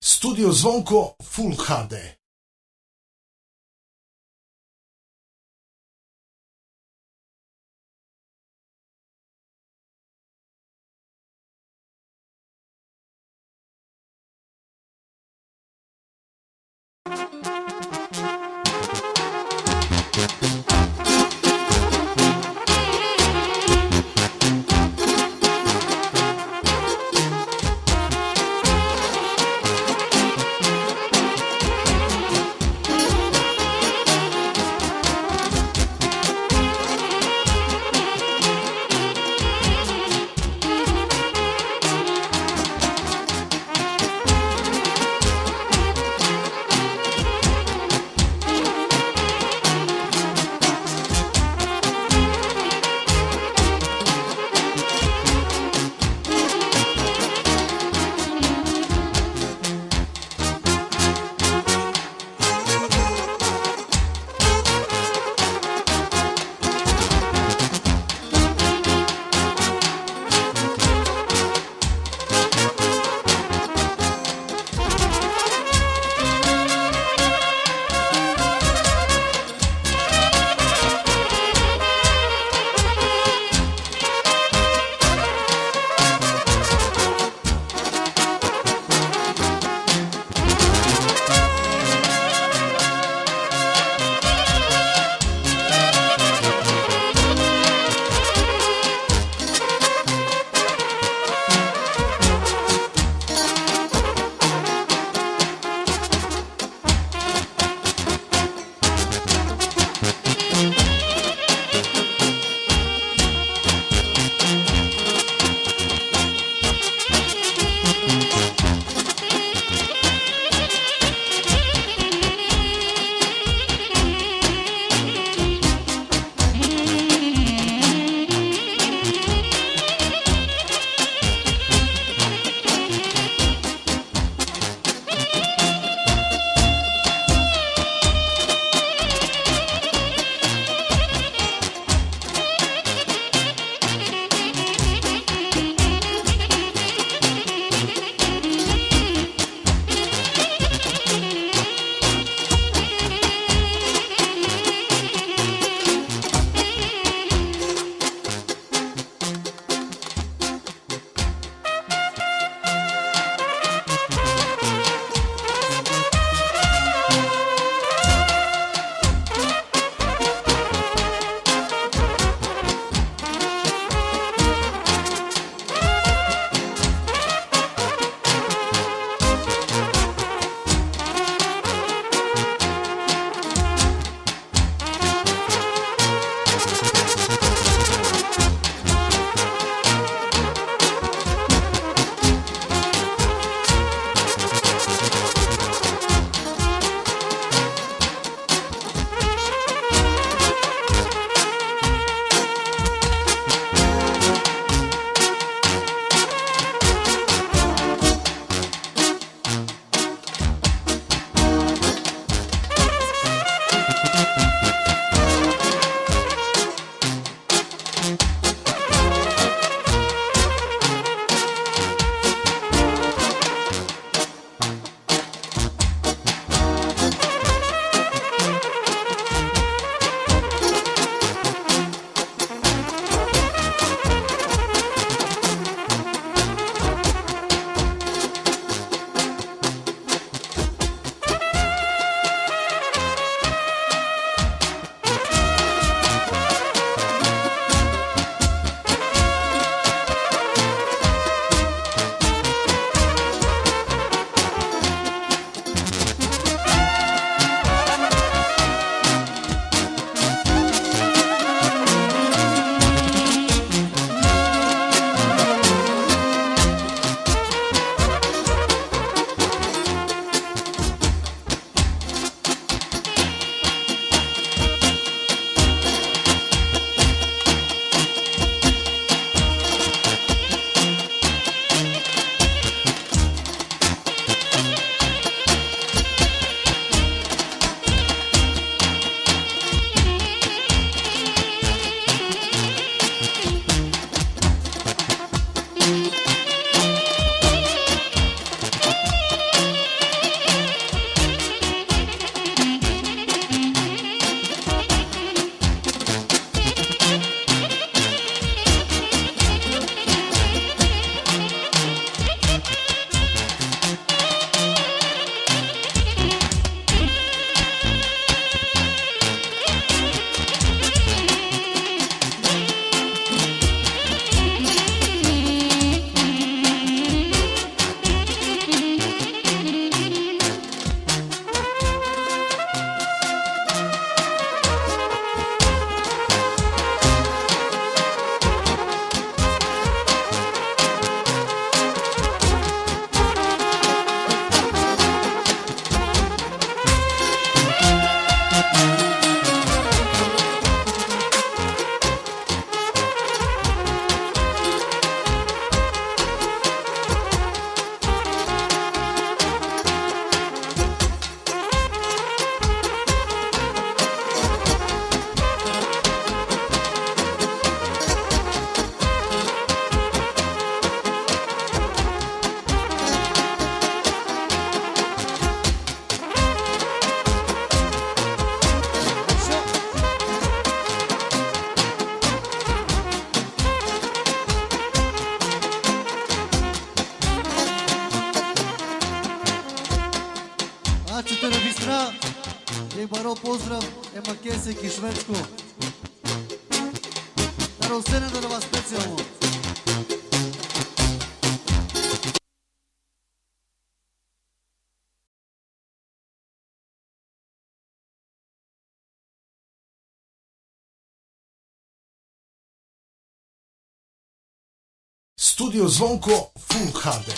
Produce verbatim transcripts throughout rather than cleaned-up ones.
Studio Zvonko Full ha de. Значите регистра и баро поздрав ема Кесек и Шведско. Да росене да вас специално. Studio Zvonko Full ha de.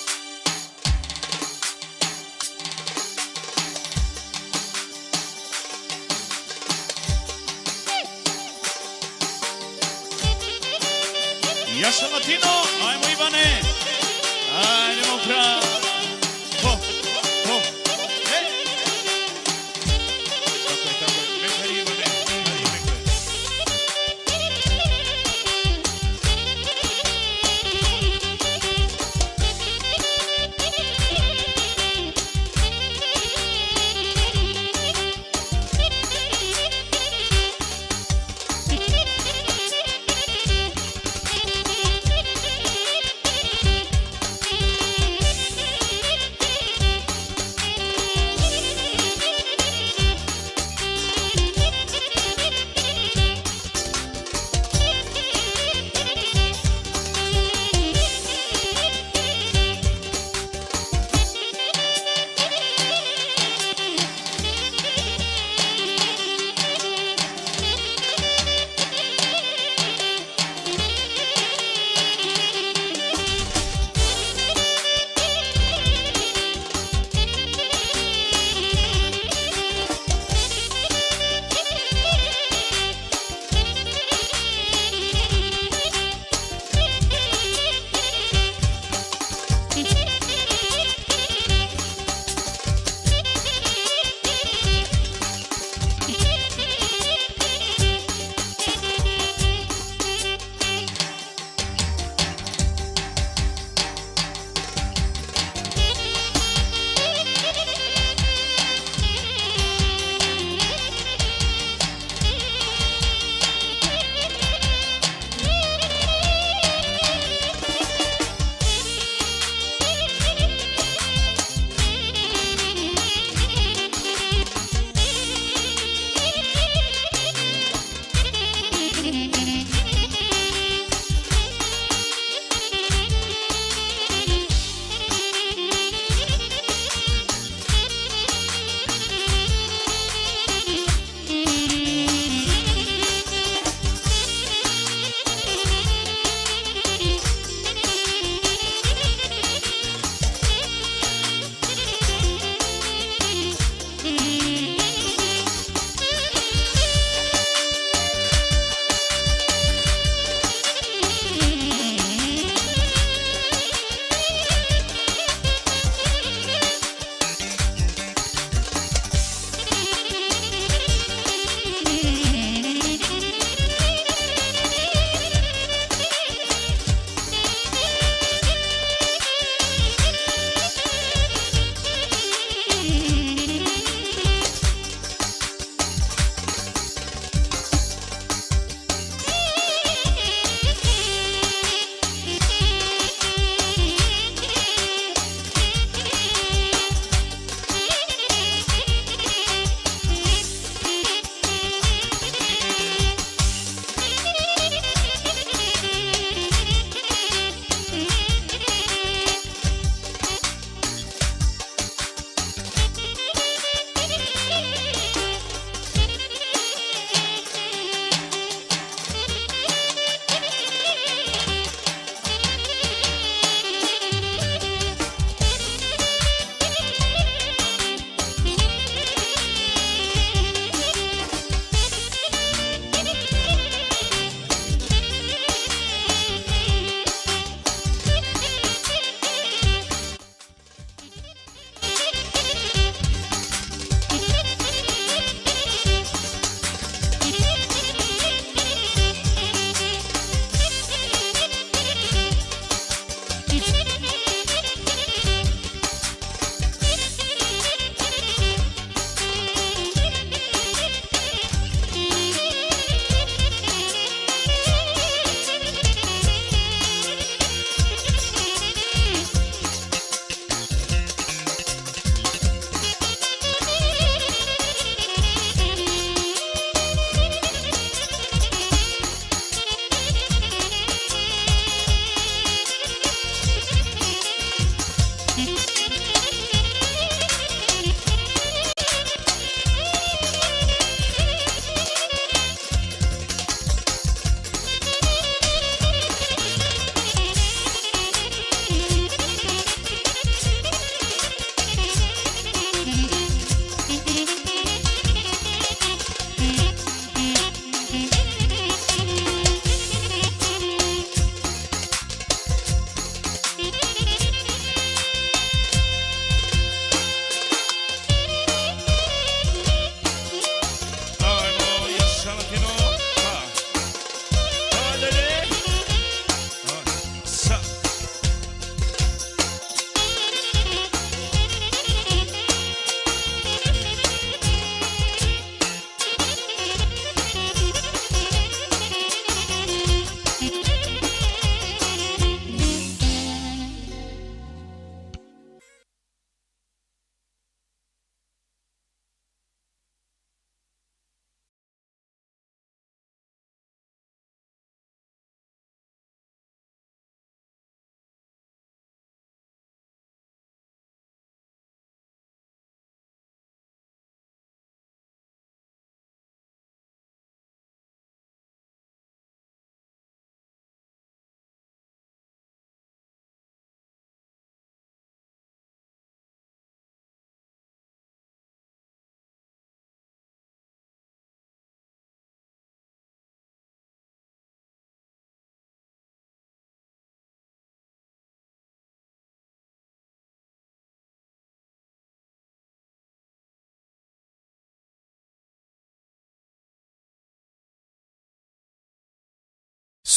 Jaša Latino, ajmo Ivane, ajdemo kraj. Ho, ho, hej. Tako je, tako je, mekari Ivane, mekari, mekari.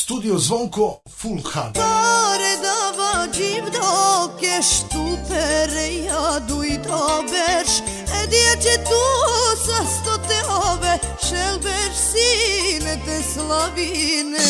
Studio Zvonko Full ha de. Pare dava gjivdo kesh tu pereja dujto besh E dje që tu sa sto te ove Shel besh sine te slavine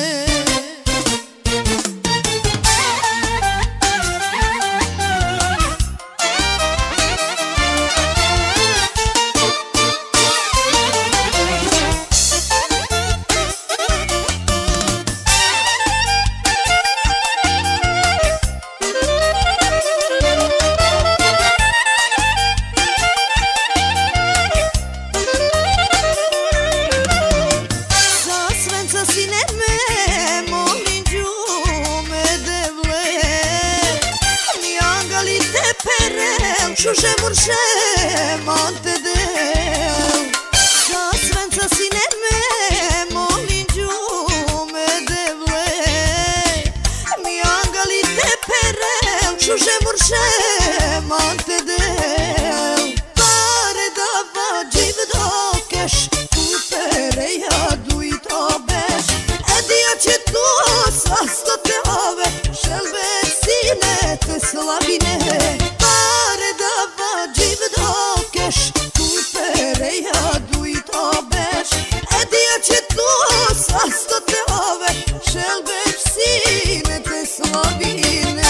Shushe murshe mante del Sa svenca sine me molin gjume devle Mi angali te perel Shushe murshe mante del Pare dava gjivdo kesh Tu pereja dujto besh E dja që tu sa sto te ove Shelbe sine te slavine Pare dava gjivdo kesh Tu pereja dujto besh E dja që tu sa sto te ove Shelbe sine te slavine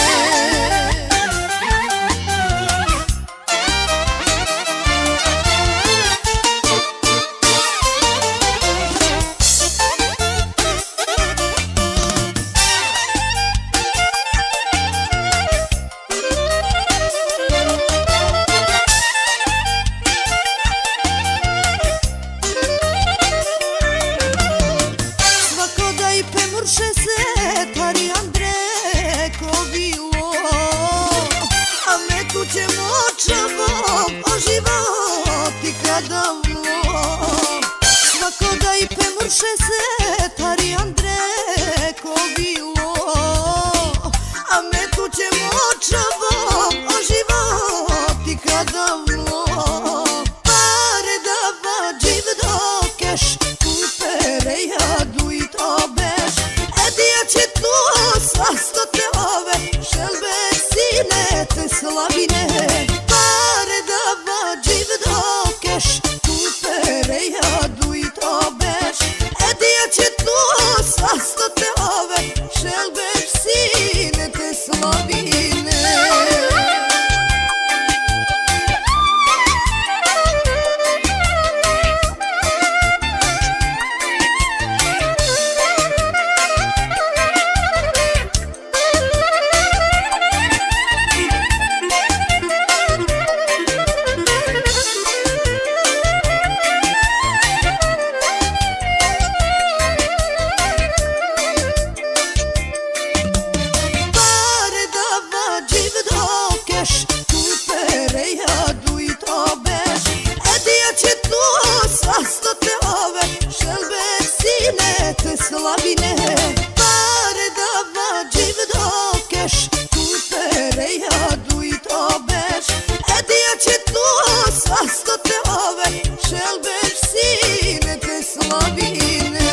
se tari Andreko bilo A me tu će močavo o životi kadavno Pare dava gjivdo keš Tu pereja dujto beš E dja će tu sa sto te ove Šelbe sine te slavine Pare dava gjivdo keš Tu pereja dujto beš Dja će tu sa sto te ove Šelbe sine te slavine Slavine, pare dava gjivdo kesh Tu pereja dujto besh E dja që tu sa sto te ove Šelbe sine te slavine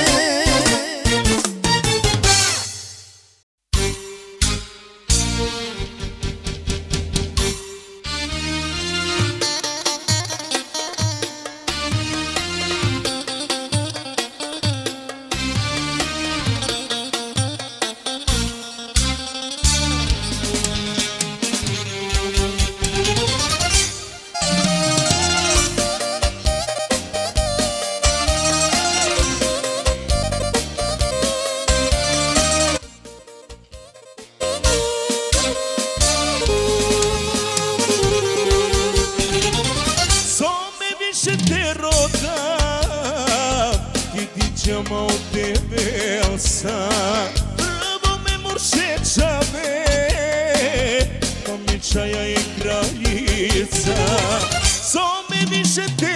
Ćemo tebe sa Prvo me muršečave Mamičaja i kraljica Some više te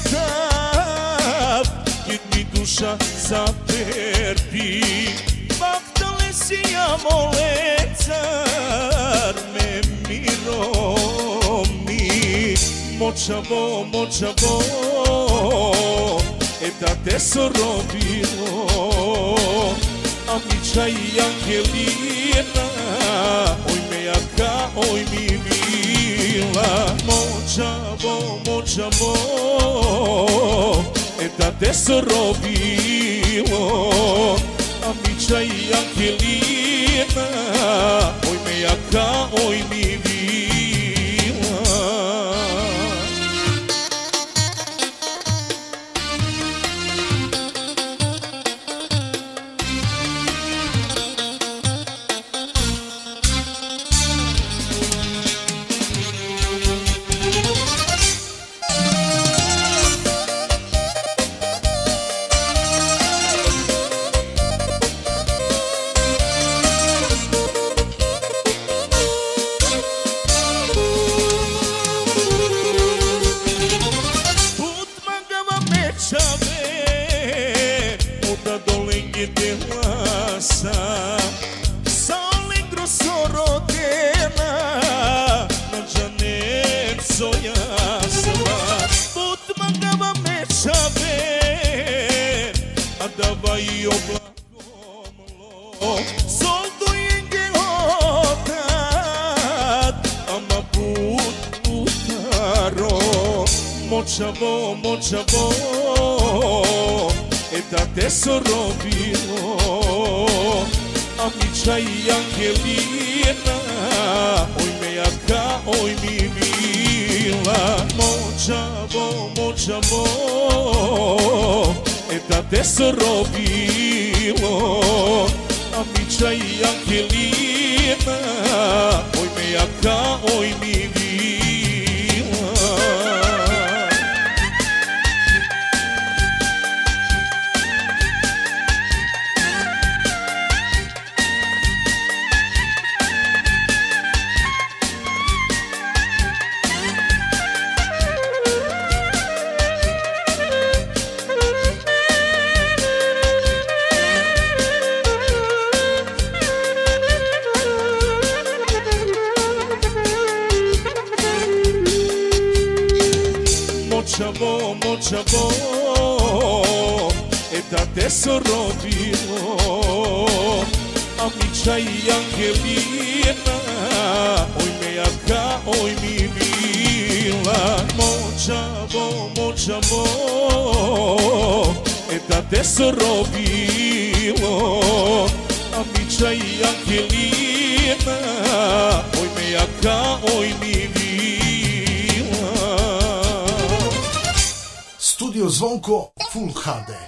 rotav Kad mi duša zaperpi Baktale si ja mole Car me miromi Močavo, močavo E da te sorobilo Amica i Angelina, oj me jaka, oj mi mila. Moćavo, moćavo, e da te sorobilo. Amica i Angelina, oj me jaka, oj mi mila. Moćavo, moćavo, e da te sorobilo. Amica i Angelina, oj me jaka, oj mi mila. Moćavo, moćavo, e da te sorobilo. Amica i Angelina, oj me jaka, oj mi mila. Moćavo, moćavo, e da te sorobilo. Amica i Angelina, oj me jaka, oj mi mila. Moćavo, moćavo, e da te sorobilo. Amica i Angelina, oj me jaka, oj mi mila. Studio Zvonko Full ha de.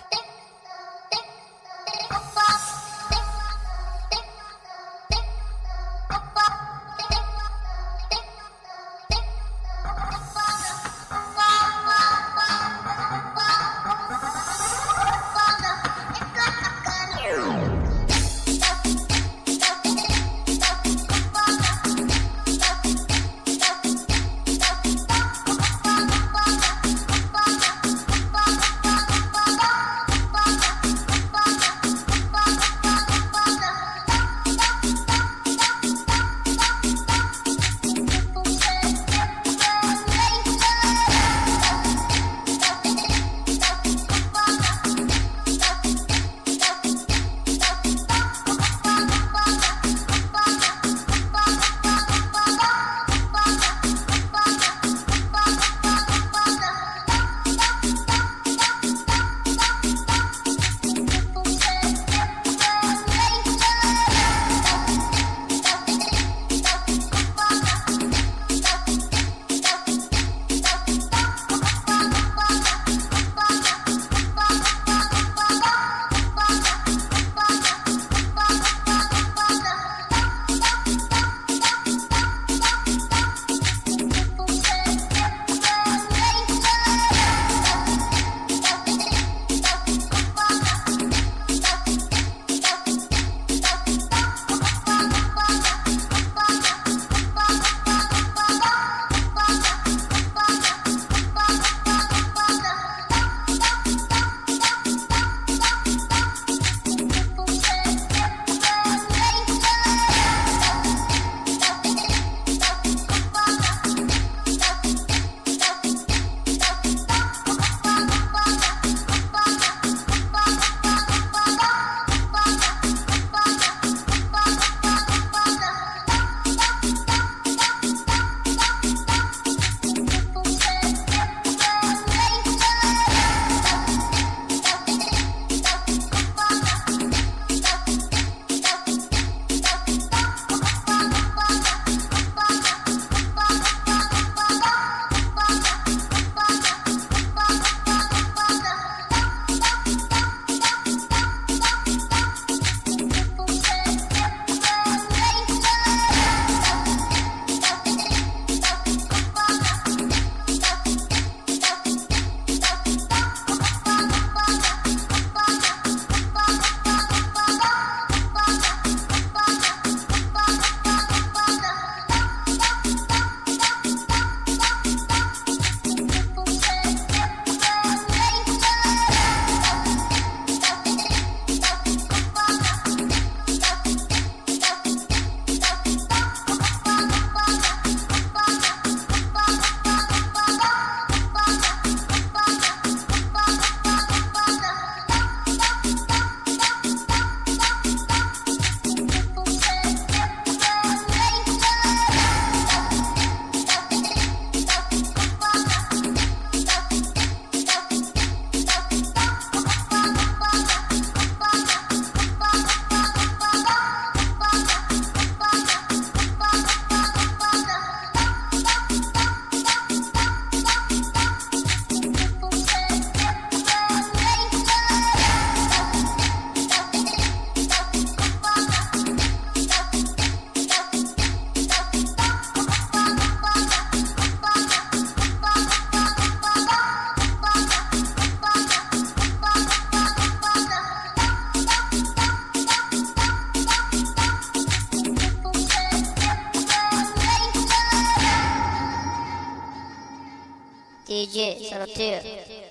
Ди Джей Саратир.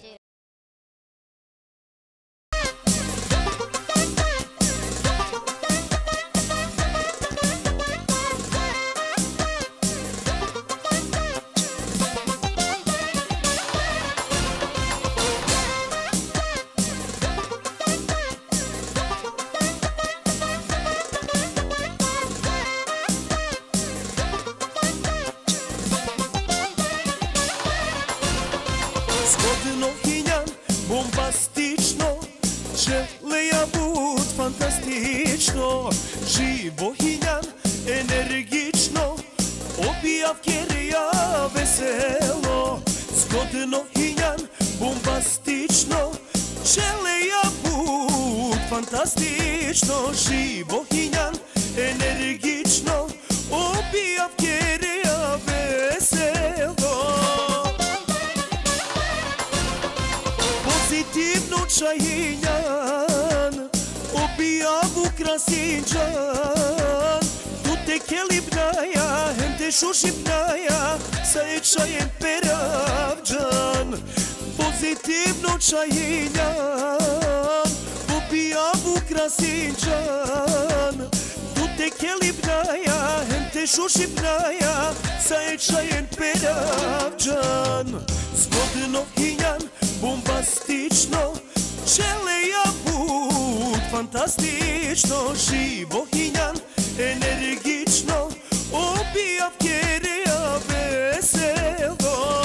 Zgodno hinjan, bombastično, želeja bud fantastično. Živo hinjan, energično, obijav kjerija veselo. Zgodno hinjan, bombastično, želeja bud fantastično. Živo hinjan, energično, obijav kjerija veselo. Pozitivno čajinjan, obijavu krasinčan. Tu te kelipnaja, hem te šušipnaja, sa je čajem peravđan. Pozitivno čajinjan, obijavu krasinčan. Tu te kelipnaja, hem te šušipnaja, sa je čajem peravđan. Zgodno hinjan, bombastično, želeja bud fantastično. Živo hinjan, energično, obijav kjerija veselo.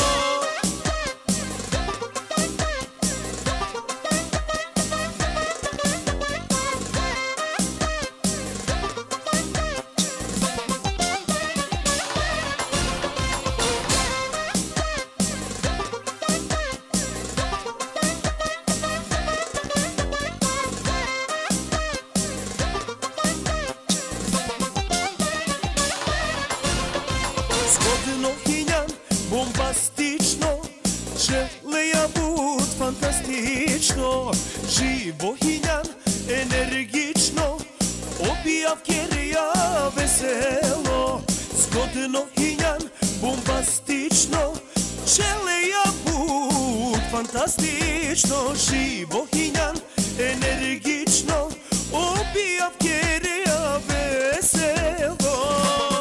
Zgodno hinjan, bombastično, želeja bud fantastično. Živo hinjan, energično, obijav kjerija veselo. Zgodno hinjan, bombastično, želeja bud fantastično. Živo hinjan, energično, obijav kjerija veselo.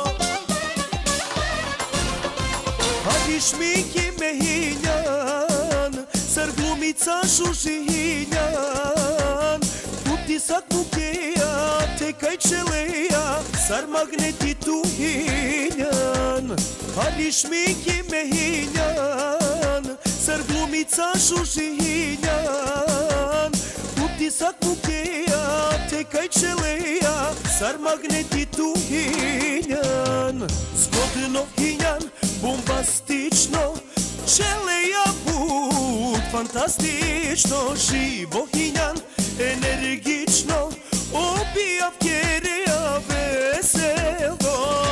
Ali šminki me hinjan, sar glumica šužinjan. Utisak mukeja, tekaj čeleja, sar magneti tu hinjan. Ali šminki me hinjan, sar glumica šužinjan. Utisak mukeja, tekaj čeleja, sar magneti tu hinjan. Zgodno hinjan, bombastično, želeja bud fantastično. Živo hinjan, energično, obijav kjerija veselo.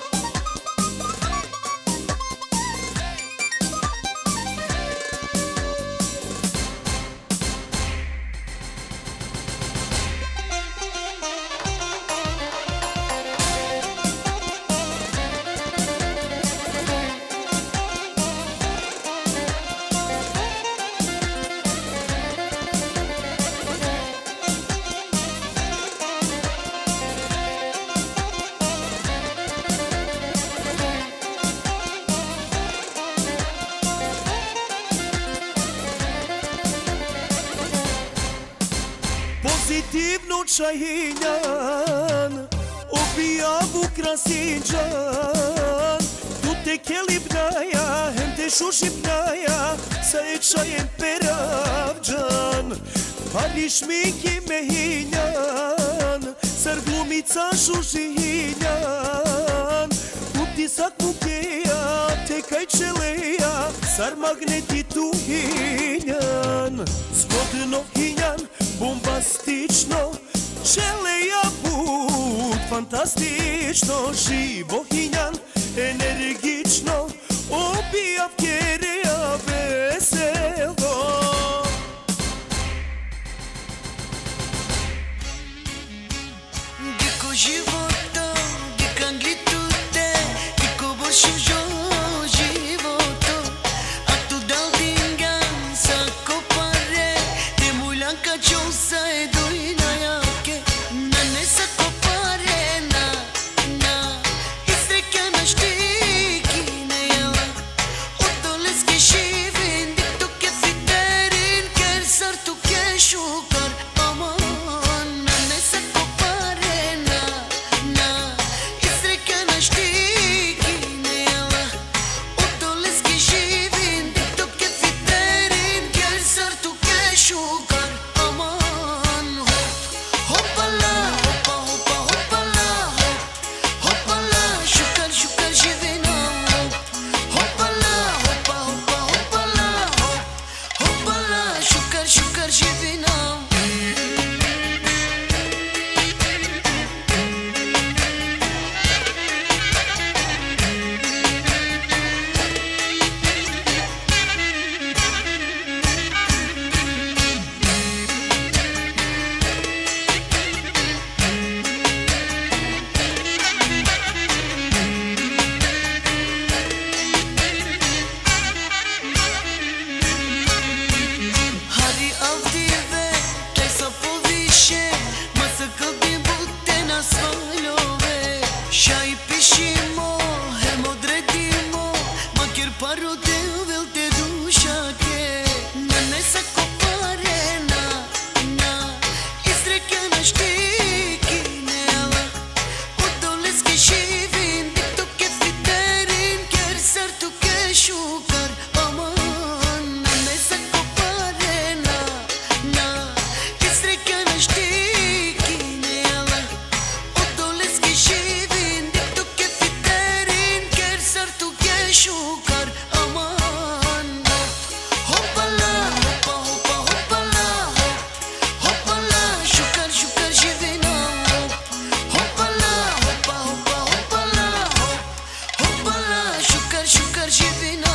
Pozitivno čajinjan, obijavu krasinčan. Tu te kelipnaja, hem te šušipnaja, sa je čajem peravđan. Ali šminki me hinjan, sar glumica šužinjan. Utisak mukeja, tekaj čeleja, sar magneti tu hinjan. Zgodno hinjan, bombastično, želeja bud fantastično. Živo hinjan, energično, obijav kjerija veselo. Дико живота, дико англитуте, дико бошужо живото. А туда paro te velte dušake, na nesako parena, na izrekana štekinela, udoleske živin, dikto ke fiterin, ker sartu ke šukar, aman, na nesako parena, na izrekana štekinela, udoleske živin, dikto ke fiterin, ker sartu ke šukar, aman, hopala, hopa, hopa, hopala, hopala, šukar, šukar živina, hopala, hopa, hopa, hopala, hopala, šukar, šukar živina.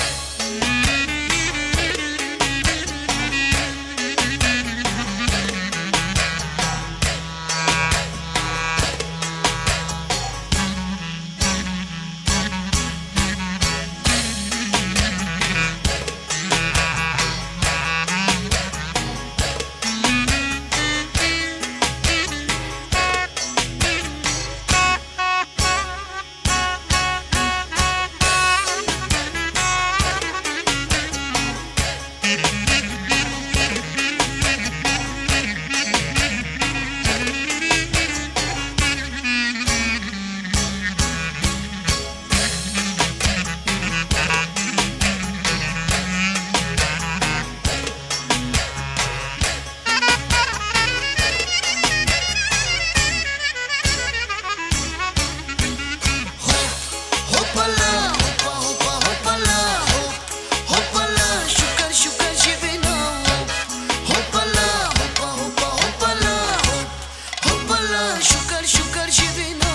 Hopala, hopa, hopa, hopala, hopala, šukar, šukar živina, hopala, hopa, hopa, hopala, hopala, šukar, šukar živina.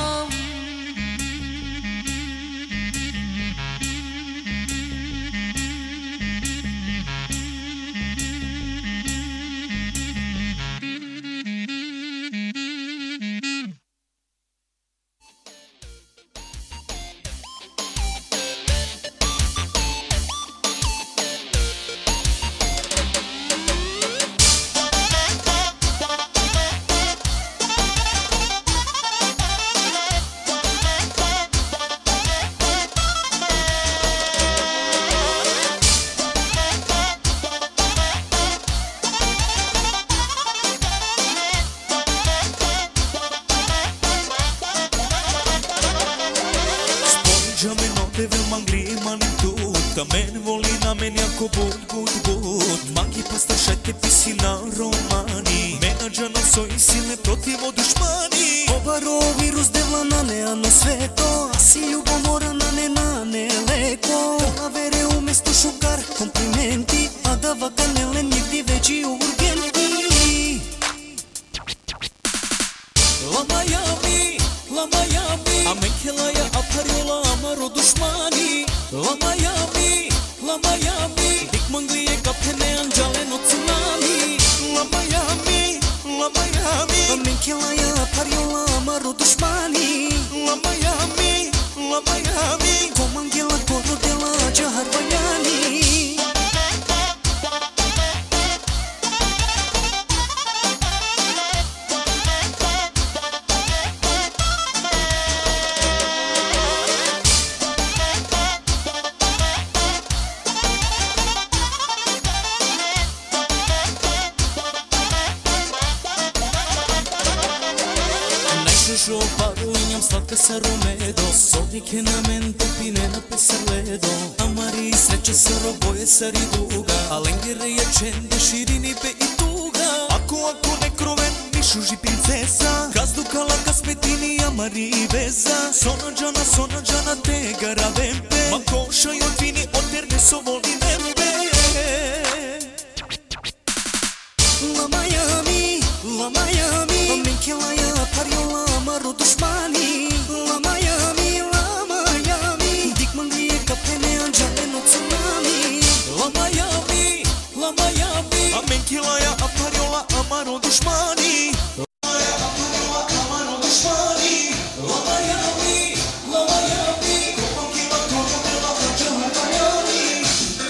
Spođame note vel mangli manim tuta, men voli na men jako bud, bud, bud. Mangi pastor šajte pisi na romani, menadža na svoji silne protiv od dušmani. Obaro virus devla na ne, ano sveto, a si ljubomora na ne, na ne leko. Pola vere umesto šukar, komplimenti, a da vakanele nigdje veći urgenti. La Miami, la Miami, a men kelaja aparjola amaro dušmani. La Miami, la Miami, dik manglije kapene anđale no tsunami. La Miami, la Miami, A men kelaja parjola amaro dušmani. la Miami, la Miami, Komangela korodela džahar valjani. Najšušo paru i njam slatka sa romedo, sodike na men topine na pesarledo. Amari sreća sa roboje sari duga, a lengere je čende širini pe i tuga. Ako ako ne kroven ni šuži princesa, gazduka laka spetini amari veza. Sonađana, sonađana te gara vempe, ma koša i odvini oterne so voli nempe. La Miami, la Miami, a men kelaja parjola amaro dušmani. La Miami, la Miami, dik manglije kapene anđale no tsunami. La Miami, la Miami, a men kelaja aparjola amaro dušmani. La Miami, la Miami,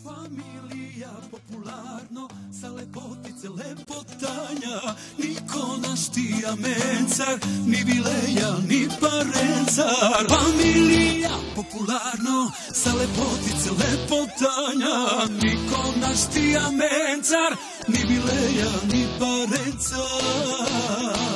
Familija popularno, sa lepotice lepotanja, niko naš tija mencar, ni vileja, ni parencar. Familija popularno, sa lepotice lepotanja, niko naš tija mencar, ni vileja, ni parencar.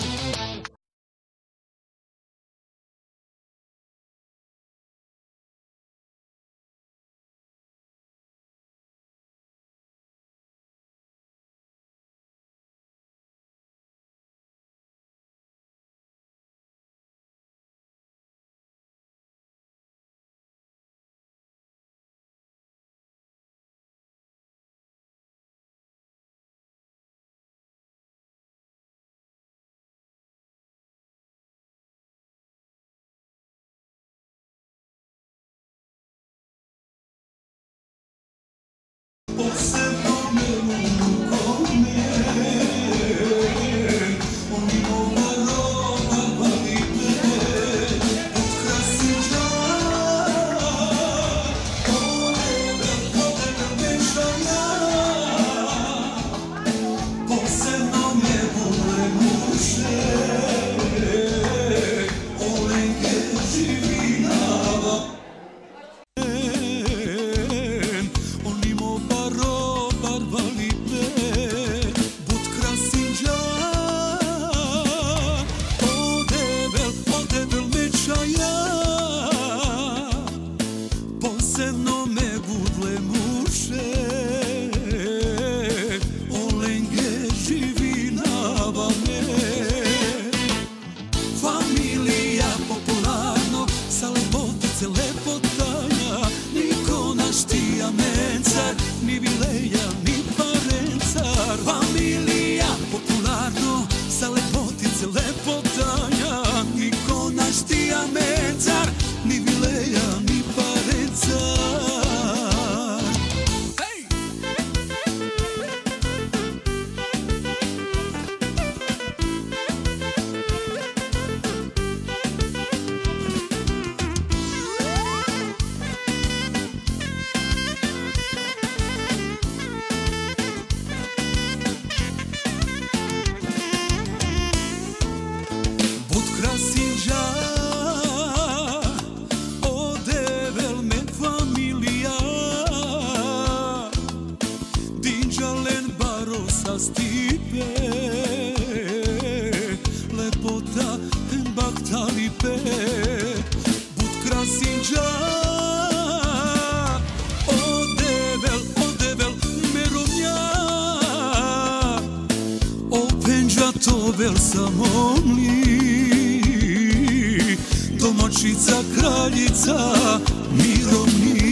Domaćica, kraljica, mirovni.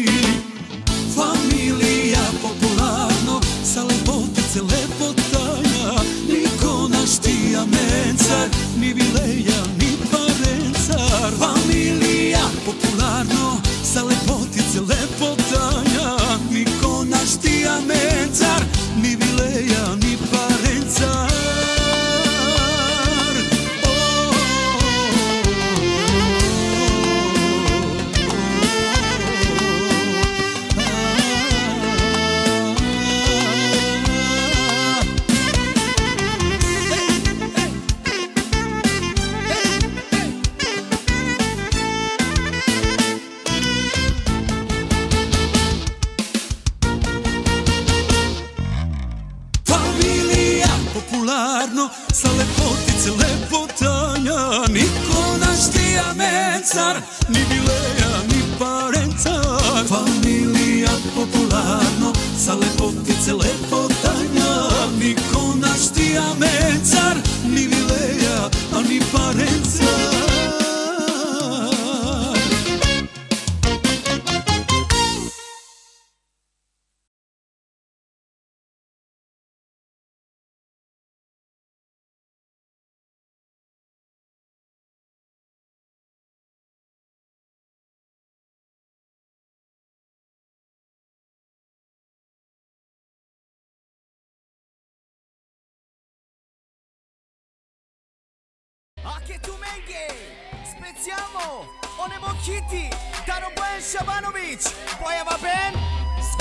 Familija popularno, sa lepotice lepotanja, niko naš tija mencar, ni vileja, ni parencar. Familija popularno, sa lepotice lepotanja, niko naš tija mencar, ni vileja, ni parencar. Sa lepotice lepotanja, niko naš tija mencar, ni vileja, ni parencar. Familija popularno, sa lepotice lepotanja, niko naš tija mencar, ni vileja, a ni parencar. Anche tu Menghe, spezziamo, Onemochiti, Dano Ben Shabanovic, poi va ben,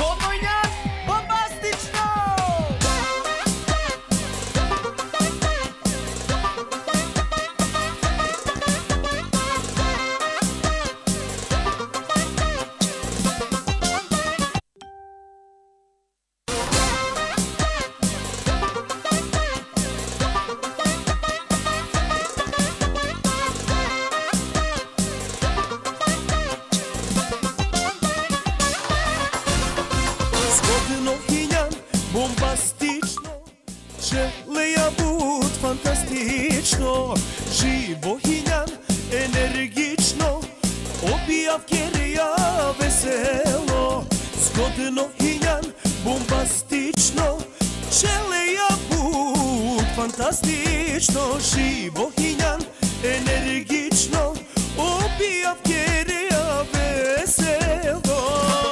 žele ja bud fantastično, živo hinjan, energično, obijav kjerija veselo, zgodno hinjan, bombastično, žele ja bud fantastično, živo hinjan, energično, obijav kjerija veselo.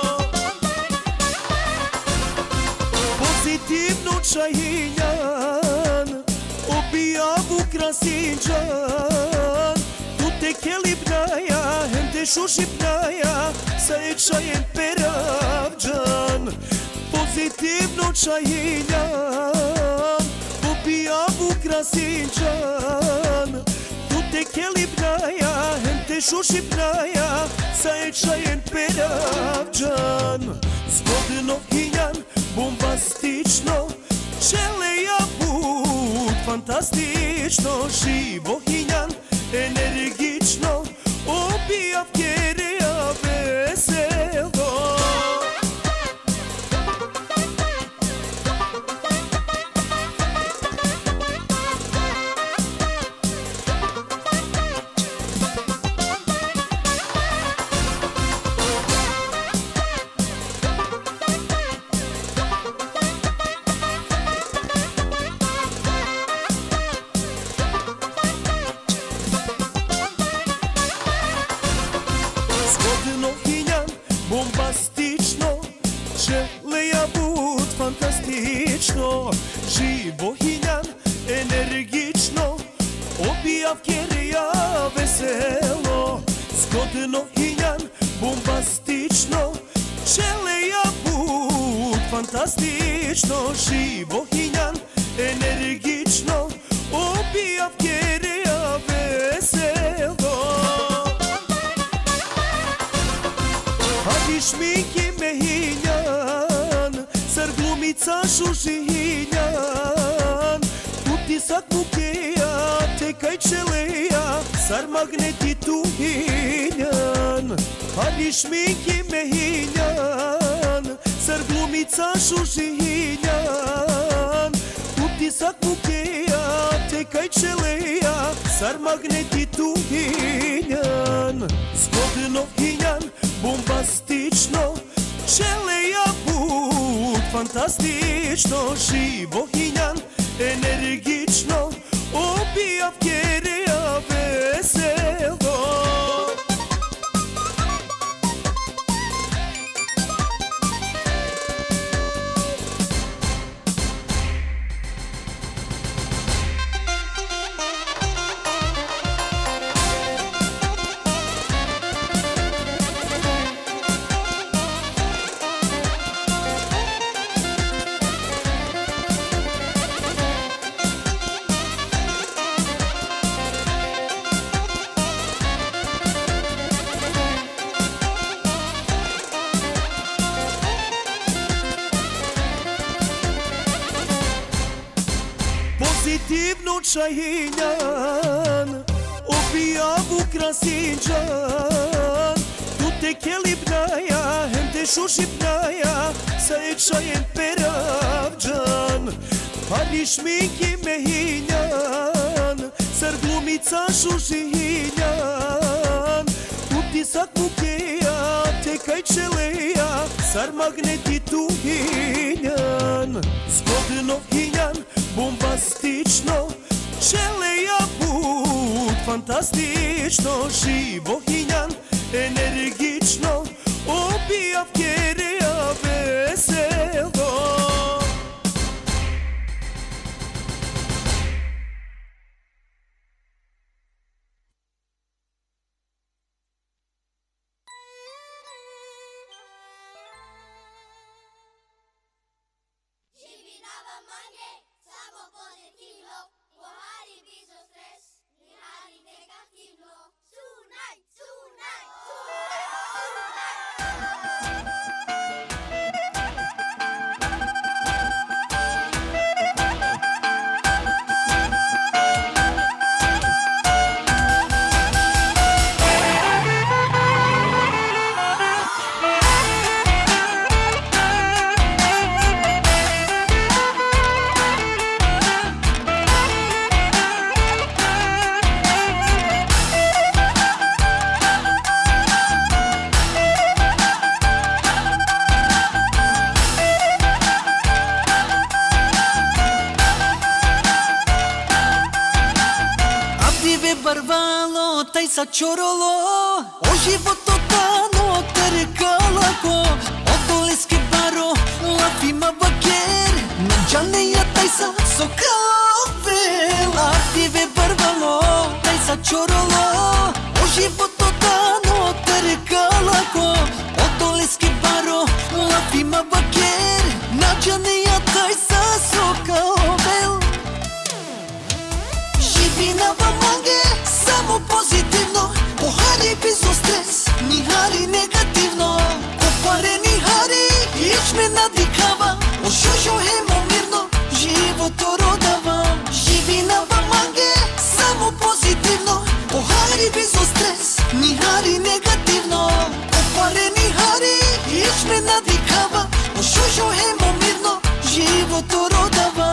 Pozitivno čajinjan, obijav ukrasinđan, tu te kelipnaja, hem te šušipnaja, sa je čajen peravđan. Pozitivno čajinjan, obijav ukrasinđan, tu te kelipnaja, hem te šušipnaja, sa je čajen peravđan. Zgodno hinjan, bombastično, žele ja bud fantastično, živo hinjan, energično, obijav kjerija veselo. Bombastično, žele ja bud fantastično, živo hinjan, energično, obijav kjerija veselo, zgodno hinjan, bombastično, žele ja bud fantastično, živo hinjan, energično, obijav kjerija veselo. Hadi šminki me hinjan, zar glumica šužihinjan, utisak mukeja, tekaj čeleja, zar magneti tu hinjan. Hadi šminki me hinjan, zar glumica šužihinjan, utisak mukeja, tekaj čeleja, zar magneti tu hinjan. Zgodno hinjan, bombastično, žele ja bud fantastično, živo hinjan, energično, obijav kjerija veselo. Pozitivno čajinjan, obijav ukrasinđan, tu te kelipnaja, hem te šušipnaja, sa je čajen peravđan. Hadi šminki me hinjan, zar glumica šužihinjan, utisak mukeja, tekaj čeleja, zar magneti tu hinjan. Zgodno hinjan, bombastično, žele ja bud fantastično, živo hinjan, energično, obijav kjerija veselo. Tonight, tonight, tonight, tonight. sa čorolo O životo tano terkalako Otoleske baro lafima baker Nanđane ja taj sa sokavel Artive barvalo taj sa čorolo O životo tano terkalako Otoleske baro lafima baker Nanđane ja taj sa sokavel Živi na Bamange, samo pozitivno Pohari bizo stres, ni hari negativno Kopare ni hari, ječme nadikava Ošušo hemo mirno, život orodava Živi na Bamange, samo pozitivno Pohari bizo stres, ni hari negativno Kopare ni hari, ječme nadikava Ošušo hemo mirno, život orodava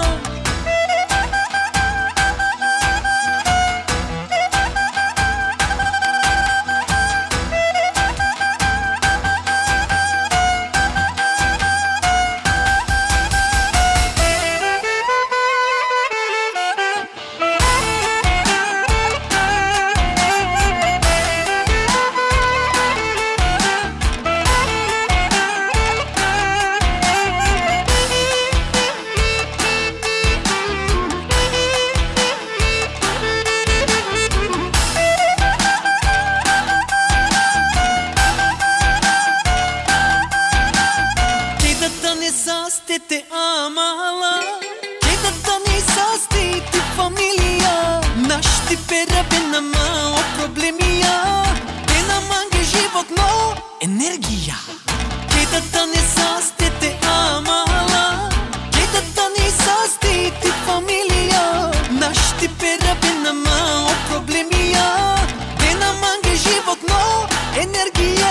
Te amala Cheda tani sasti ti familija Naš ti pera benama o problemija Benamange život no energija Cheda tani sasti te amala Cheda tani sasti ti familija Naš ti pera benama o problemija Benamange život no energija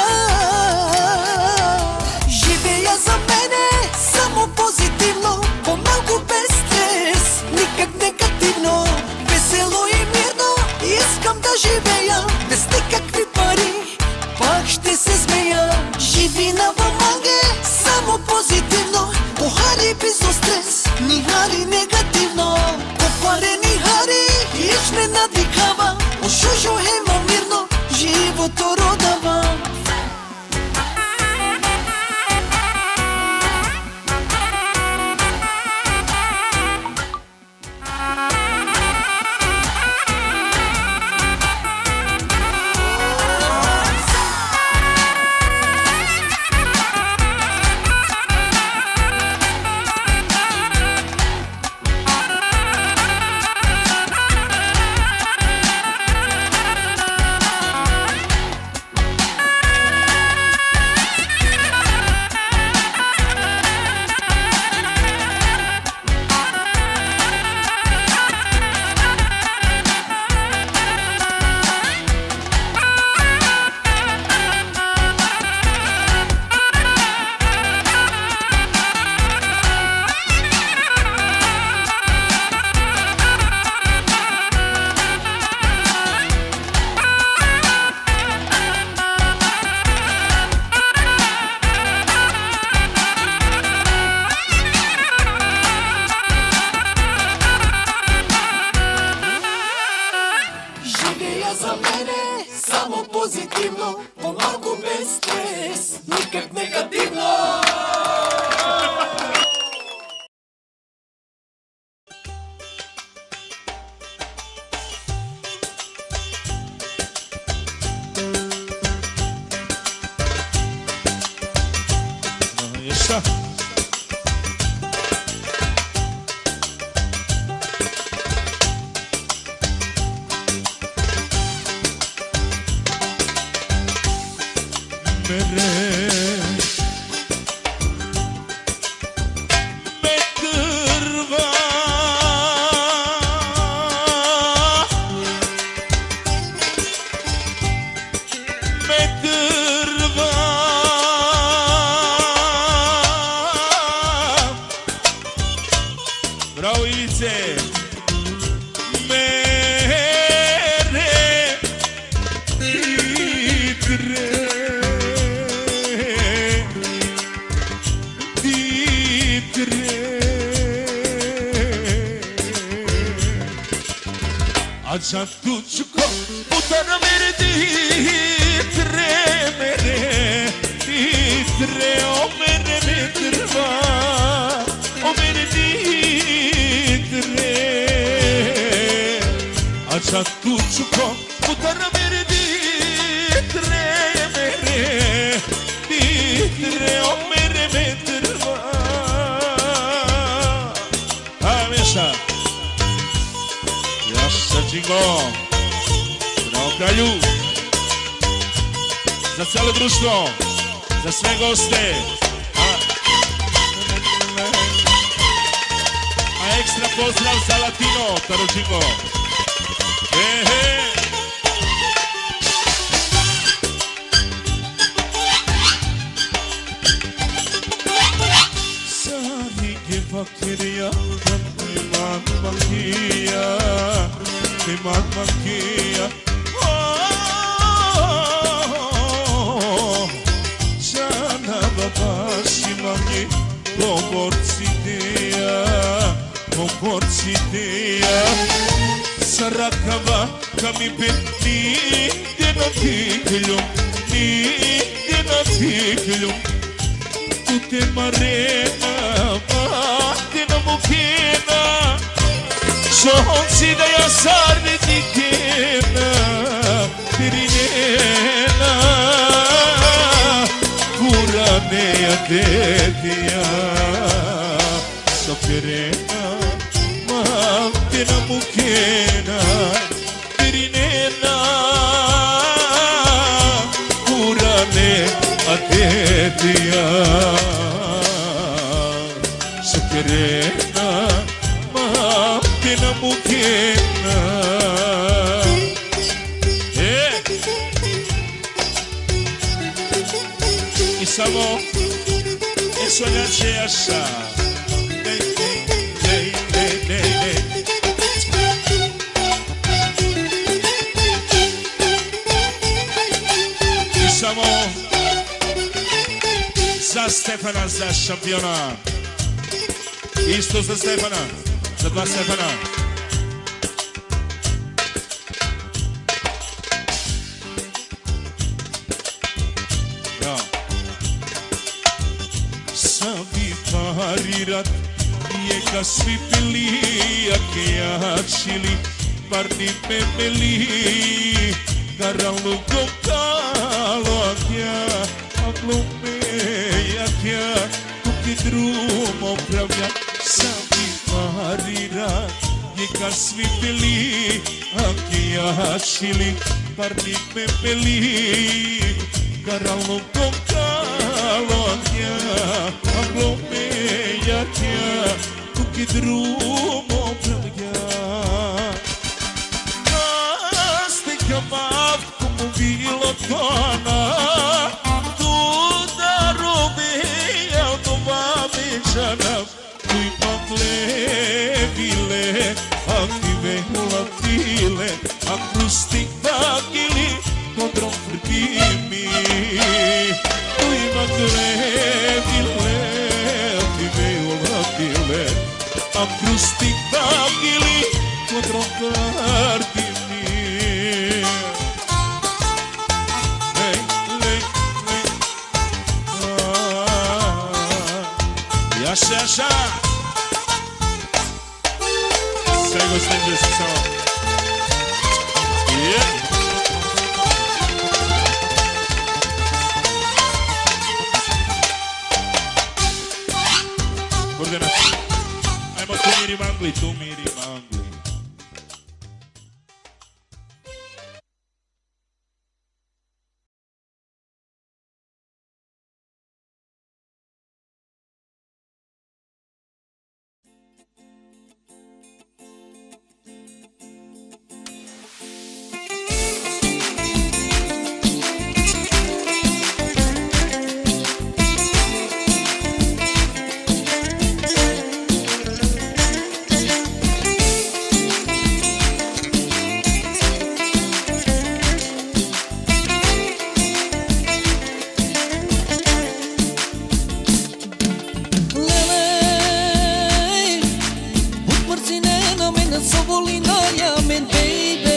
Živeja za mene samo pozitivno, pomalku bez stres, nikak negativno Veselo i mirno, iskam da živeja Bez nikakvi pari, pak šte se zmeja Živi na Bamange, samo pozitivno Pohari bizo stres, ni hari negativno Kopare ni hari, ječme nadikava Ošužo hemo mirno, život orodava pozitivno, pomalku bez stres, nikak negativno. Jeszcze. Aca tučko Putana mere ditre mere Ditre o mere me trva O mere ditre Aca tučko Putana mere ditre mere Ditre o mere me trva A Meša Džingo, na kraju, za cijelo društvo, za sve goste, a, a ekstra pozdrav za Latino, Taro Džingo. He, he. Sarige vakerija, iman vakija, iman vakija, Žana babaši manji, pomorciteja, pomorciteja, Sarakava, kami ben nigdje na tiglju, nigdje na tiglju, tu te marena, mati na mukina, Sonsi da ja sarni tikena, pirinena, Kuranea dedija, Sokerena, Mamtina mukena, pirinena, Kuranea dedija, Sokerena, Mamtina mukena. E samo eso nace așa. Dei, dei, dei, dei, dei, dei. E samo za Stefana, za šampiona. Isto za Stefana, za dva Stefana. Parirat Jeka svi pili Ake jačili Parni pepeli Karalu kokalo Akja Aglume Akja Kuki drum opravlja Sami parirat Jeka svi pili Ake jačili Parni pepeli Karalu kokalo Akja Aglume Jakja, kuki drum opravlja. Nastika mav, komu bilo tona, tu da robeja do babičana, tu ipak lebile, aktive ulatile, a krustik takili, kodrom frkimi, tu ipak lebile, a krustik takili kodrom kartimi. Lej, lej, lej. Jaša, jaša. Sve gostinđe su samo. Yeah. Gordena. Ajmo tu miri mangli, tu miri mangli. Sovolina, ja men baby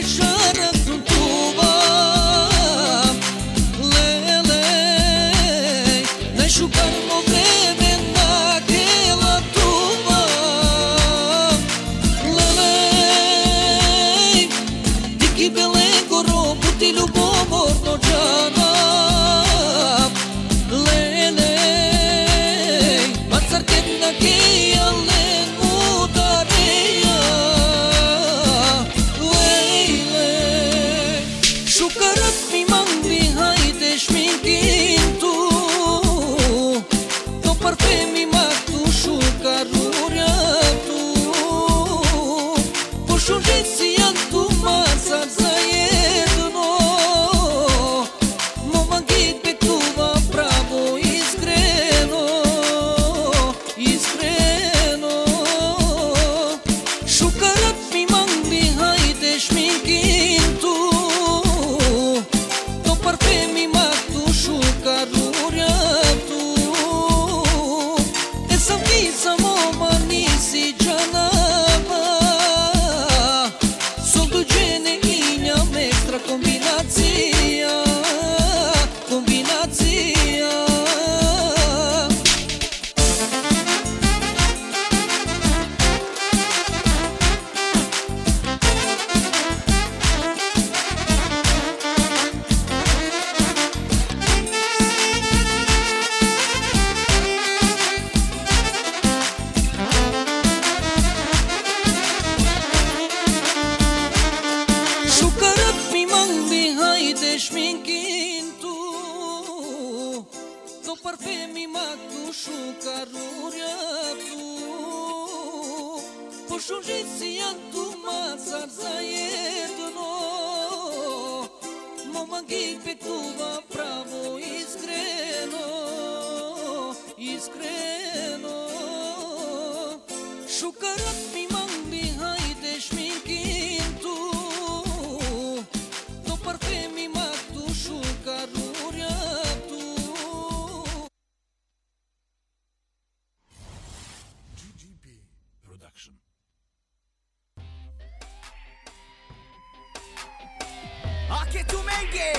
Anche tu Menghe,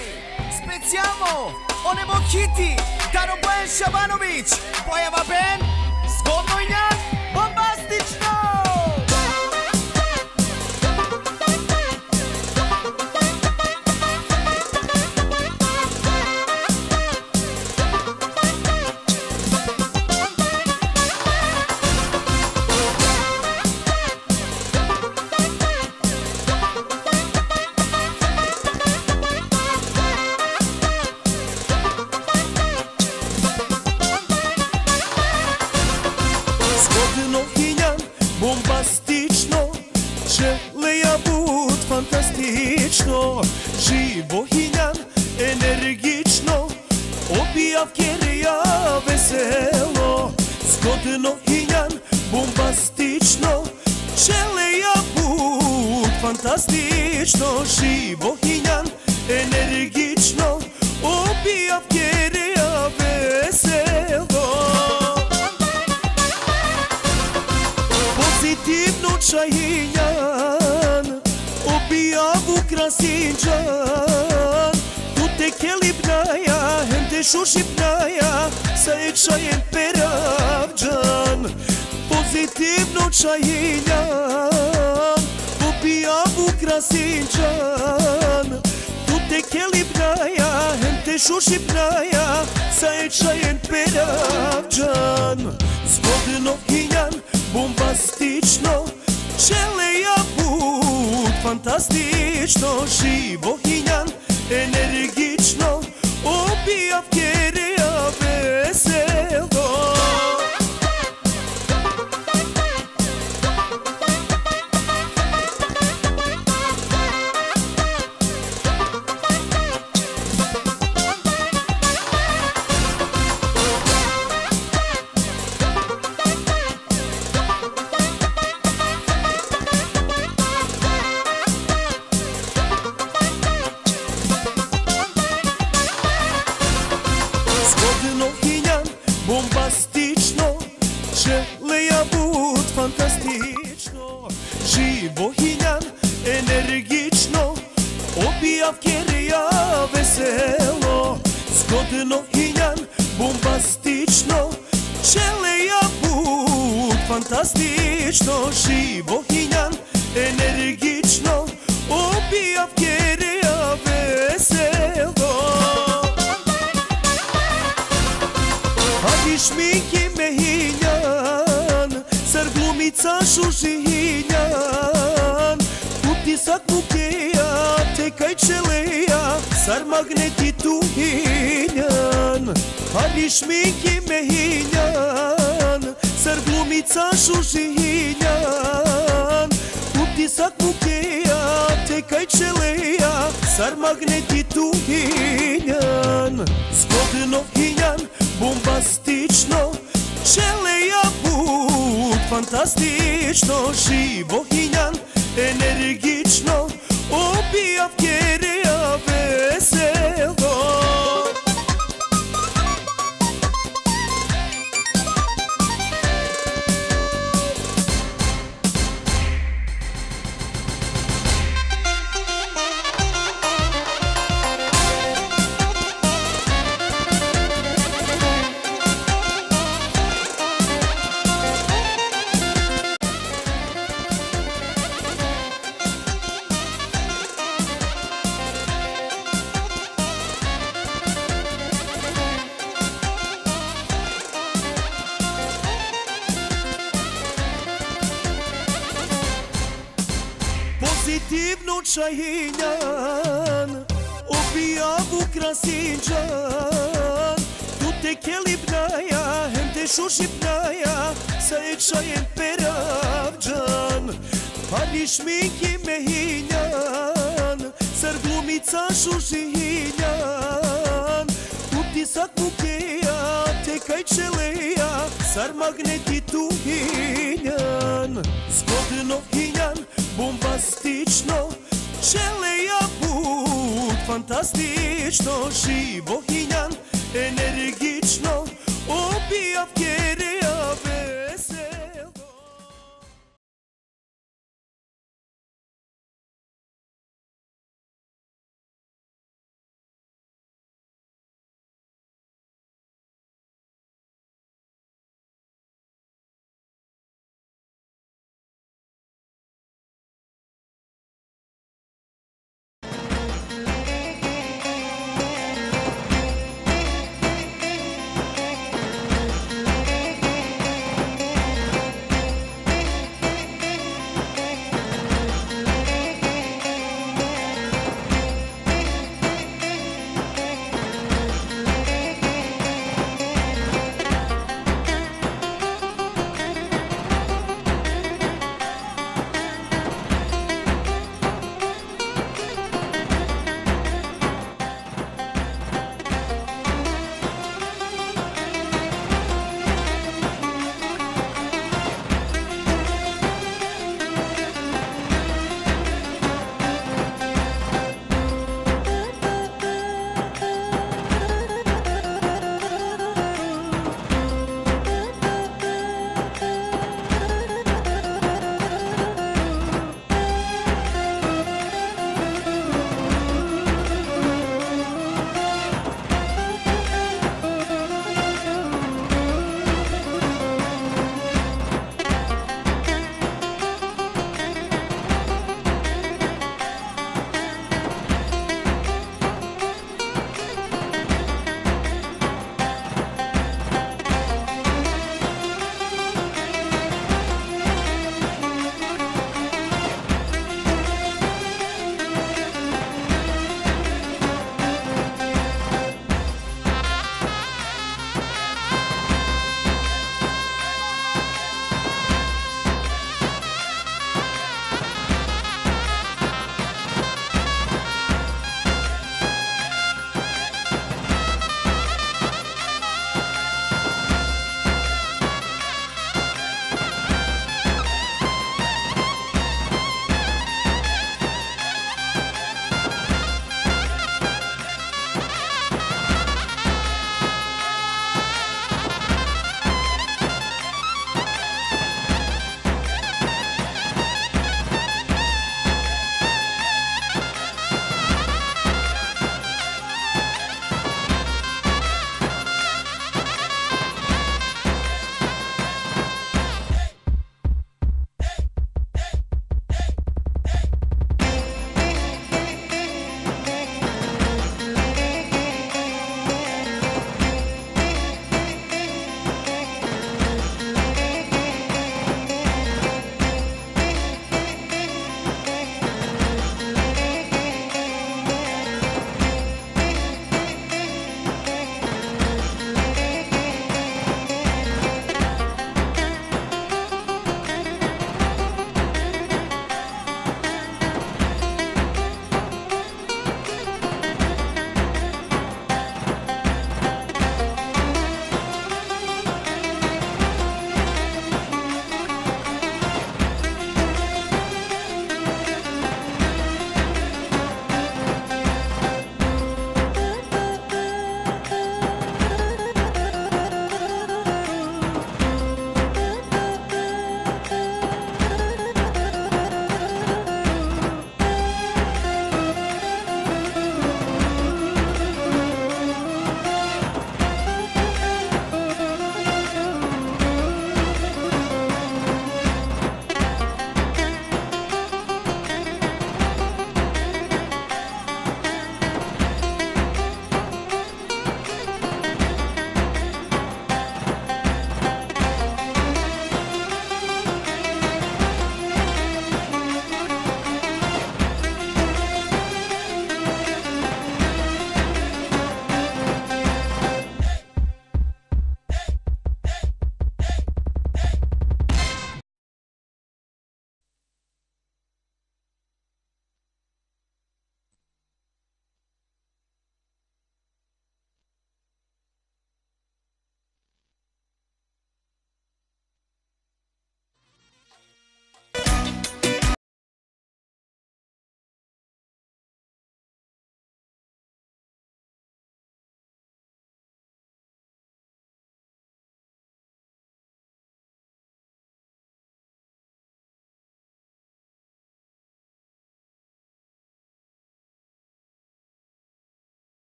spezziamo, onemo Kitty, Daro Bojan Shabanovic, pojava Ben, zgodno i njak, bombastično! Fantastično, živo hinjan, energično, obijav kjerija veselo. Zgodno hinjan, bombastično, čeleja put, fantastično, živo hinjan, energično, obijav kjerija veselo. Pozitivno čahinjan, obijavu krasinčan, tu te kelipnaja, hem te šušipnaja, sa je čajem peravđan. Pozitivno čajinjan, obijavu krasinčan, tu te kelipnaja, hem te šušipnaja, sa je čajem peravđan. Zgodno hinjan, bombastično, čeleja put, fantastično, živo hinjan, energično, obijav kjereja veselo. Zgodno hinjan, bombastično, čeleja put, fantastično, živo hinjan, energično, obija vjereja veselo. Hadi šminki me hinjan, zar glumica šuži hinjan, utisak mukeja, tekaj čeleja, zar magneti tu hinjan. Hadi šminki me hinjan, zar glumica šuži hinjan, utisak mukeja, tekaj čeleja, zar magneti tu hinjan. Zgodno hinjan, bombastično, čeleja put, fantastično, živo hinjan, energično, obija vjereja veselo. Pozitivno čajinjan, obijavu krasinđan, tu te kelipnaja, hem te šušipnaja, sa je čajem peravđan. Hadi šminki me hinjan, zar glumica šuži hinjan, utisak mukeja, tekaj čeleja, zar magneti tu hinjan. Zgodno hinjan, bombastično, čeleja put, fantastično, živo hinjan, energično, obija vjereja veselo.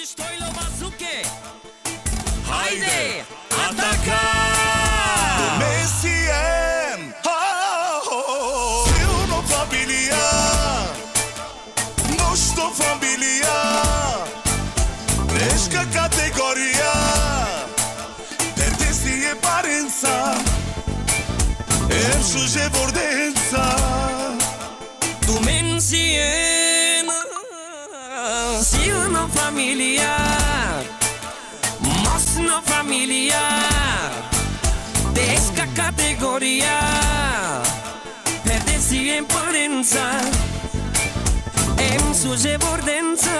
estoy lo bazuque. Haide, ataca! Messien, oh, eu não familia, não estou familia, desca categoria, pertence e parença, eu suje vordența. Tu mensien, si una familia, mas no familia, desca categoria, pertence e parența, em suje vordența.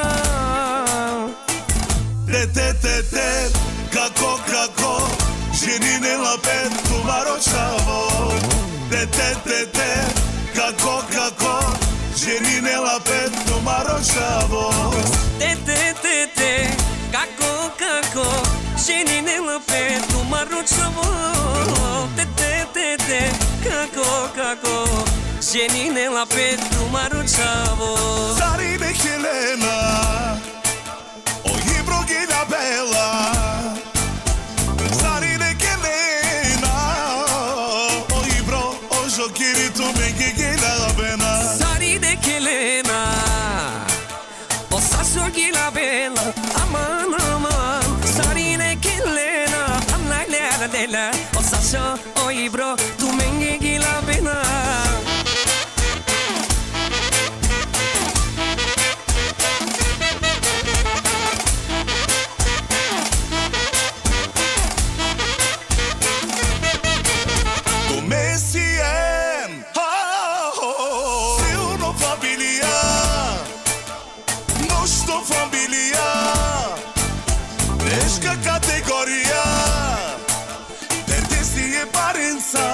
Te te te te, kako kako, ženine la petu maročavo. Te te te te, kako kako, ženine la petu maročavo. Te te te te, kako kako, ženine la petu maročavo. Te te te te, kako kako, ženine la petu maročavo. Sarine Helena, oi brogina bela. Sarine Helena, oi bro, o jokiri tu mengi gila bena. Sarine Helena, o sasso gila bela, aman aman. Sarine Helena, amla la la la, o sasso oi bro, tu mengi gila bena. Messien, oh, eu não familia, não estou familia, desca categoria, pertence e parența,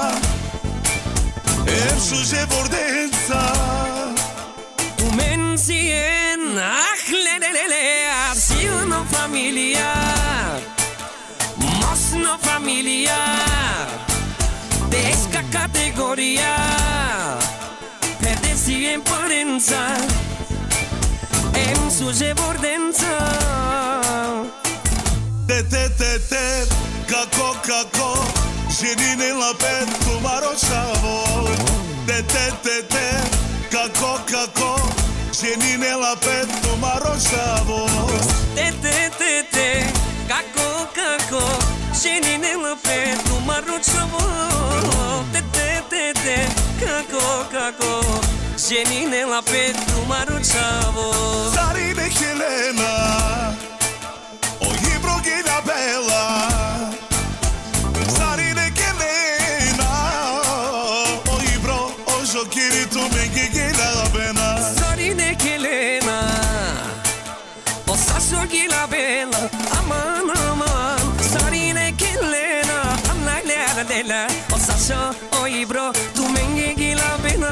eu suje vordența. Tu mensien, ah, le le le le, si una familia, mas no familia, desca categoria, pertence e parența, em suje vordența. Te te te te, kako kako, ženine la petu maročavo. Te te te te, kako kako, ženine la petu maročavo. Te te te te, kako kako, ženine la petu maročavo. Te te te te, kako kako, ženine la petu maročavo. Sarine Helena, oi brogina bela. Sarine Helena, oi bro, o jokiri tu mengi gila bena. Sarine Helena, o sasso gila bela, aman aman. Sarine Helena, amla la la la, o sasso oi bro, tu mengi gila bena.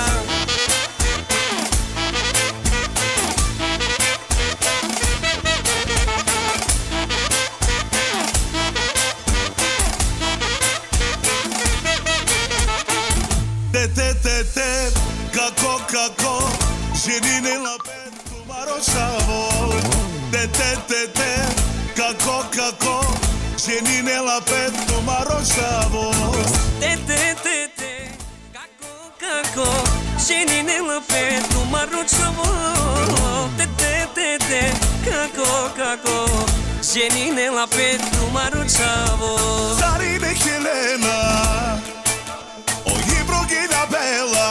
Te te te te, kako kako, ženine la petu maročavo. Te te te te, kako kako, ženine la petu maročavo. Te te te te, kako kako, ženine la petu maročavo. Te te te te, kako kako, ženine la petu maročavo. Sarine Helena, oi brogina bela.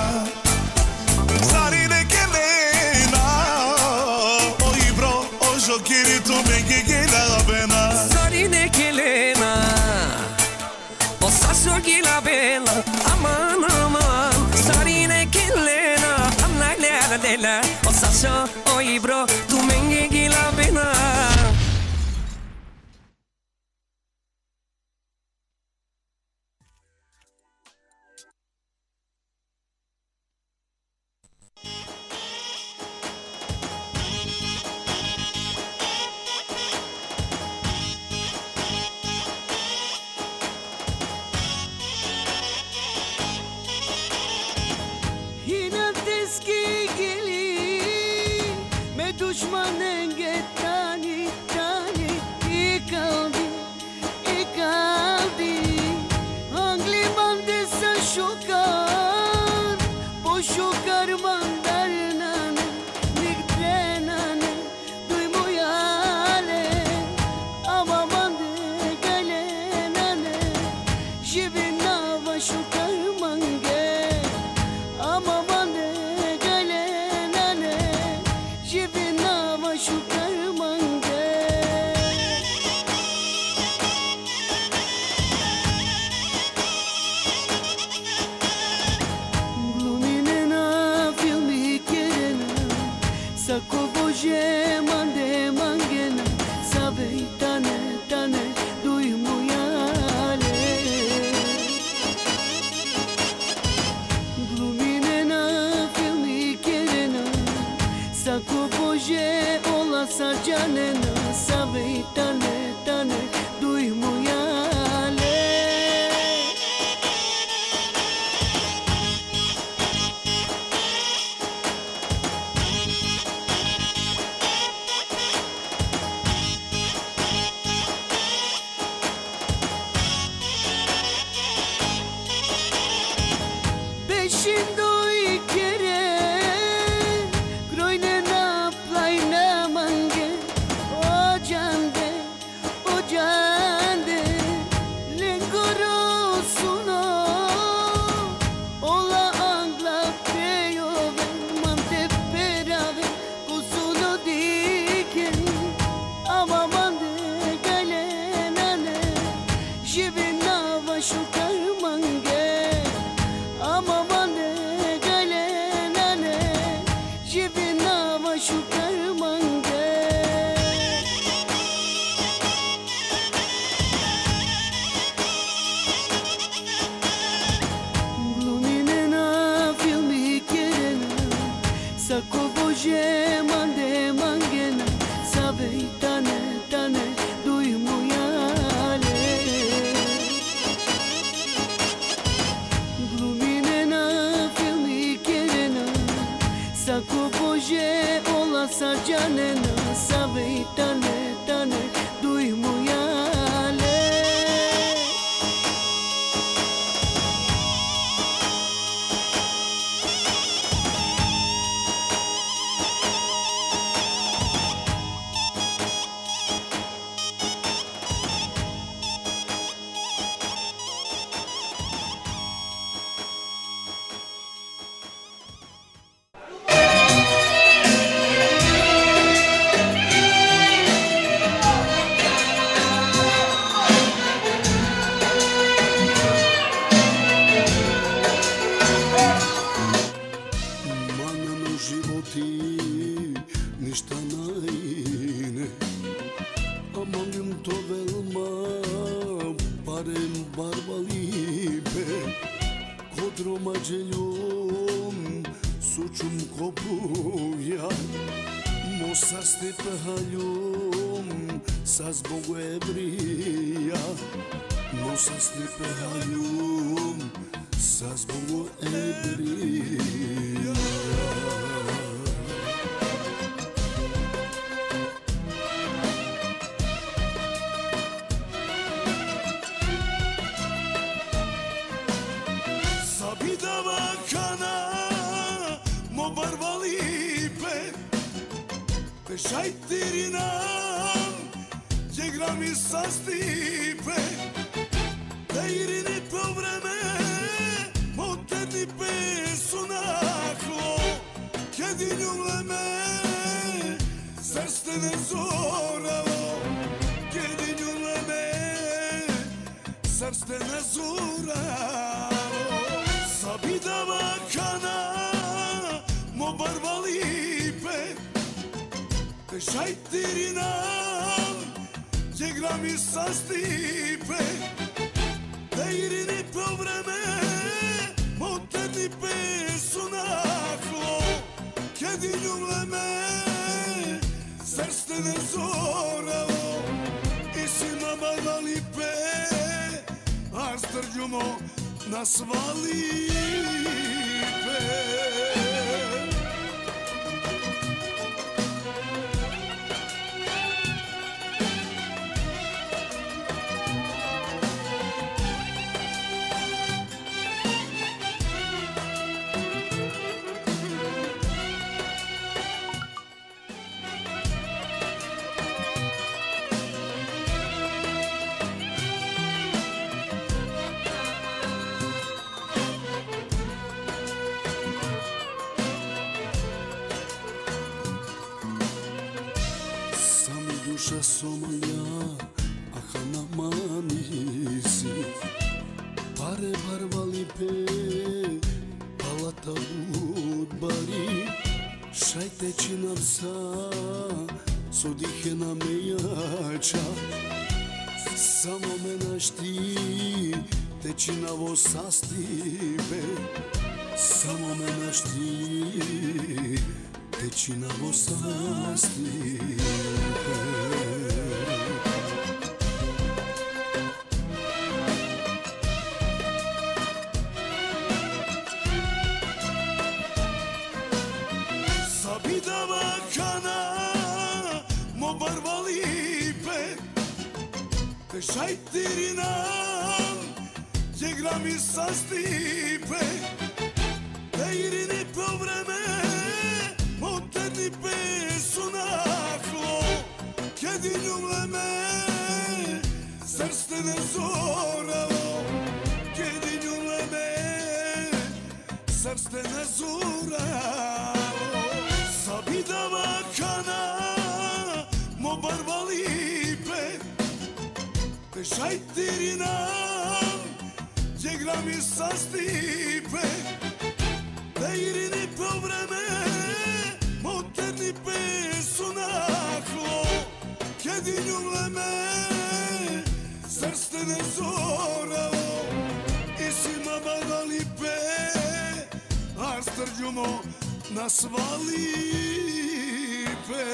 Sarine Helena, oi bro, o jokiri tu mengi gila bena. Sarine Helena, o sasso gila bela, aman aman. Sarine Helena, amla la la la, o sasso oi bro, tu mengi gila bena. Yine diski gelir sađanena, save i tane, tane, duj mujale. Beşindo i kere, grojne na plajne mange, o jande, o jande, lengoro suno, ola angla pejove, mante perave, kusuno diken, ama mande galenane, jivina vaşukar mange. Ama mande galenane, jivina vaşukar mange. Glumine na filmi kerena, sako bože mande mangena, save i tane, tane, duj mujale. Sako bože ola sađanena, save i tane, tane, duj mujale. Ništa naine, a molim to velma, barem barba lipe, kod romađeljom sučum kopuja, mosa stipe haljom, sa zbogu ebrija, mosa stipe haljom, sa zbogu ebrija. Sabidava kana, mo barba lipe, pešajtirinam, jegram i sa stipe, teirini po vreme, moderni pesu nahlo, kedinju leme, srste ne zoralo, kedinju leme, srste ne zoralo. Sabidava kana, mo barba lipe, pešajtirinam, jegram i sa stipe, teirini po vreme, moderni pesu nahlo, kedinju leme, srste ne zoralo, isima barba lipe, arstrđumo na svalipe. Duša somalja, aha namanisi, pare barba lipe, palata budbari, šajteći nam sa, sodihe na mejača, samo me našti, teći na vo sastipe, samo me našti, teći na vo sastipe. Šajtirinam, gdje grami sa stipe, te irini po vreme, moderni pesu naklo, kedinju leme, srste ne zoralo, kedinju leme, srste ne zoralo, sabidava kana, mo barbalipe, Šajtirinam, gdje grami sa stipe, te irini po vreme, moderni pesu naklo, kedinju leme, srste ne zoralo, i sima badalipe, a strđumo na svalipe.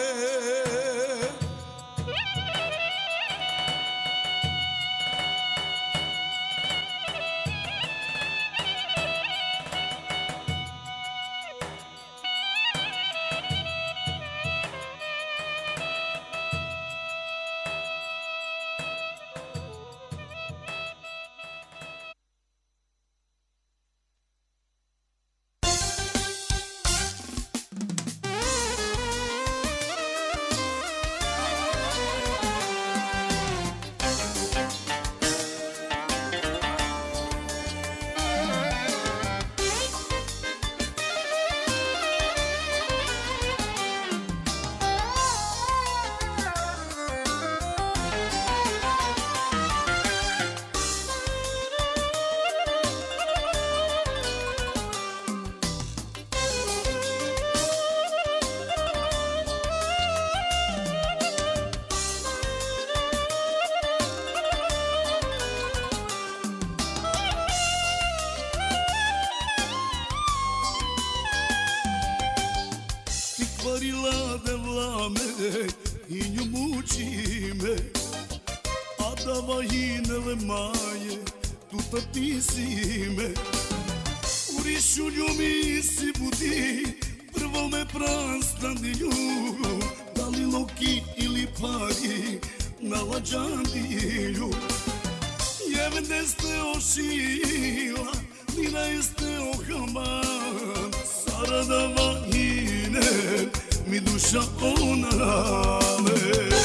Varila de vlame i nju muči me, a da vajinele maje tu tapisi me. U rišulju mi si budi, prvo me prastandinju, da li loki ili pari na lađandilju. Jevne ste ošila, nina jeste ohaman, sarada vajine, mi duša oname.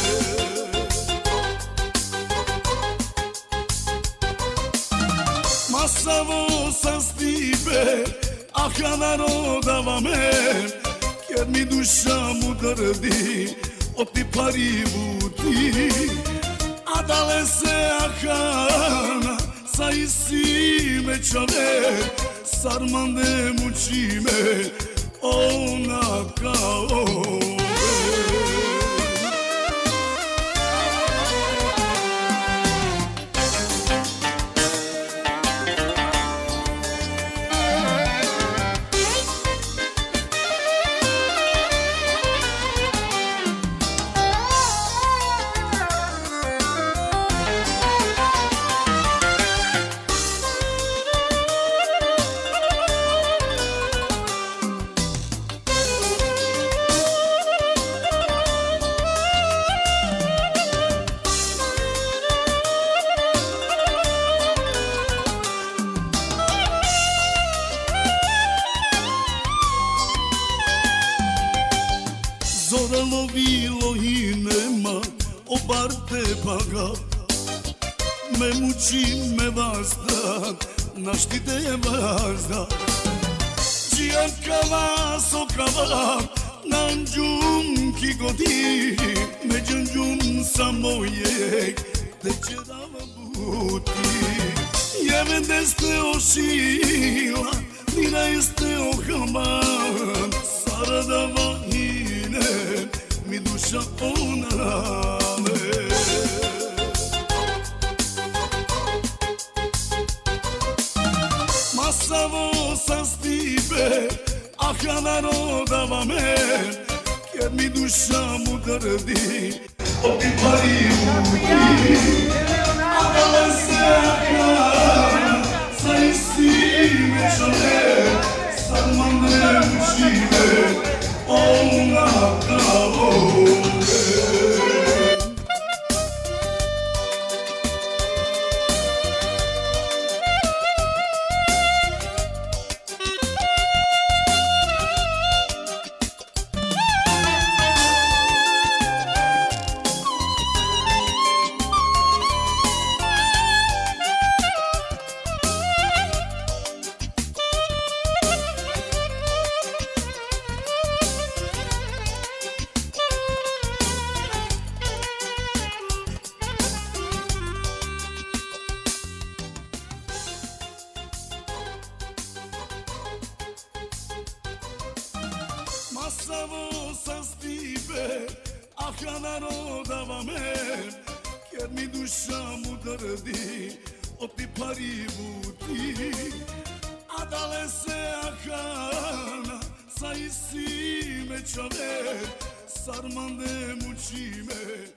Masavo sa stipe, aha narodava me, jer mi duša mu drdi, od ti pari buti. A dale se ahana, sa isi me čave, sarmande muči me, ona kao Zoralo bilo i nema, obarte baga, me muči me vazda, naštite je vazda. Čijakava sokava, nanđum ki godi, međunđum samojeg, te će dava buti. Jevende ste ošila, nina jeste ohaman, saradava mi duša oname. Masavo sa stipe, aha narodava me, jer mi duša mu drdi, od ti pari buti. A dale se aha, sa isti me čale, sarmande muči me, ona kao Aha narodava me, ker mi duša mu drdi, od ti pari buti. A dale se ahana, sa isi me čave, sarmande muči me.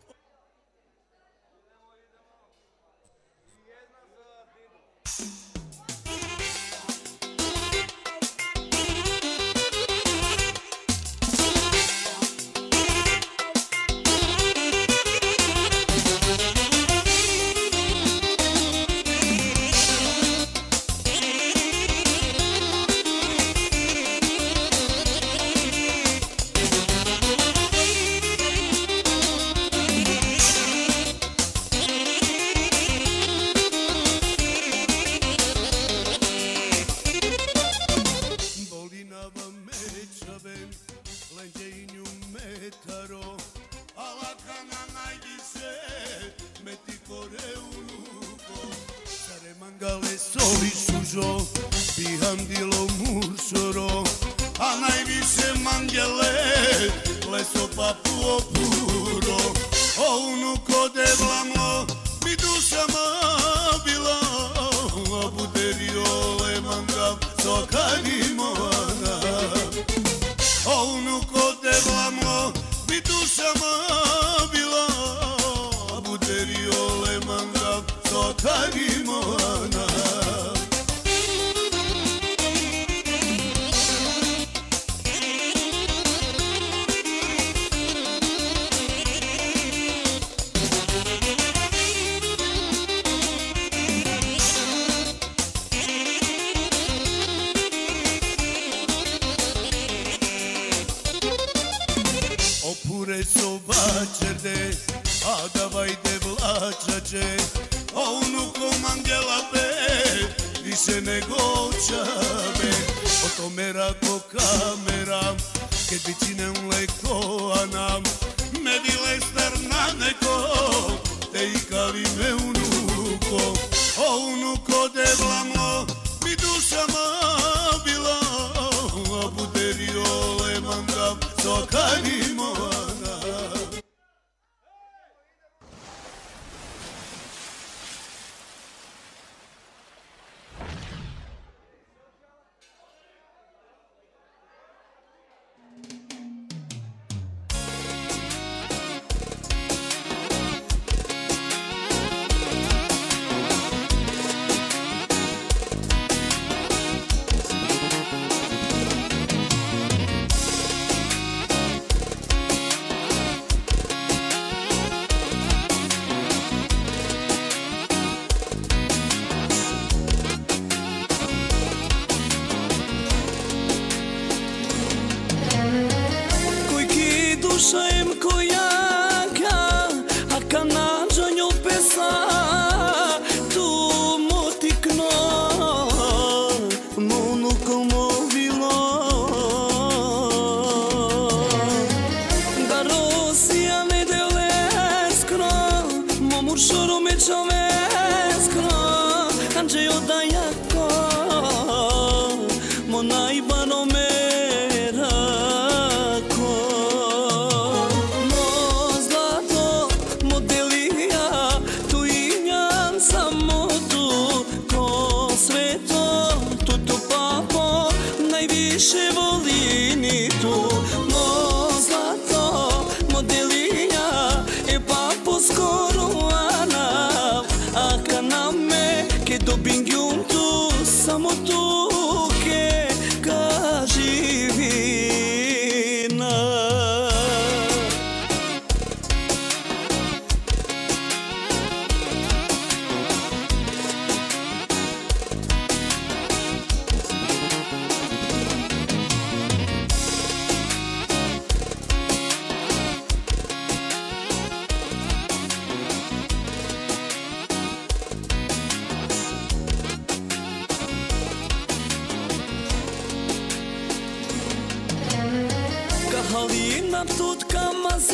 Halina tutka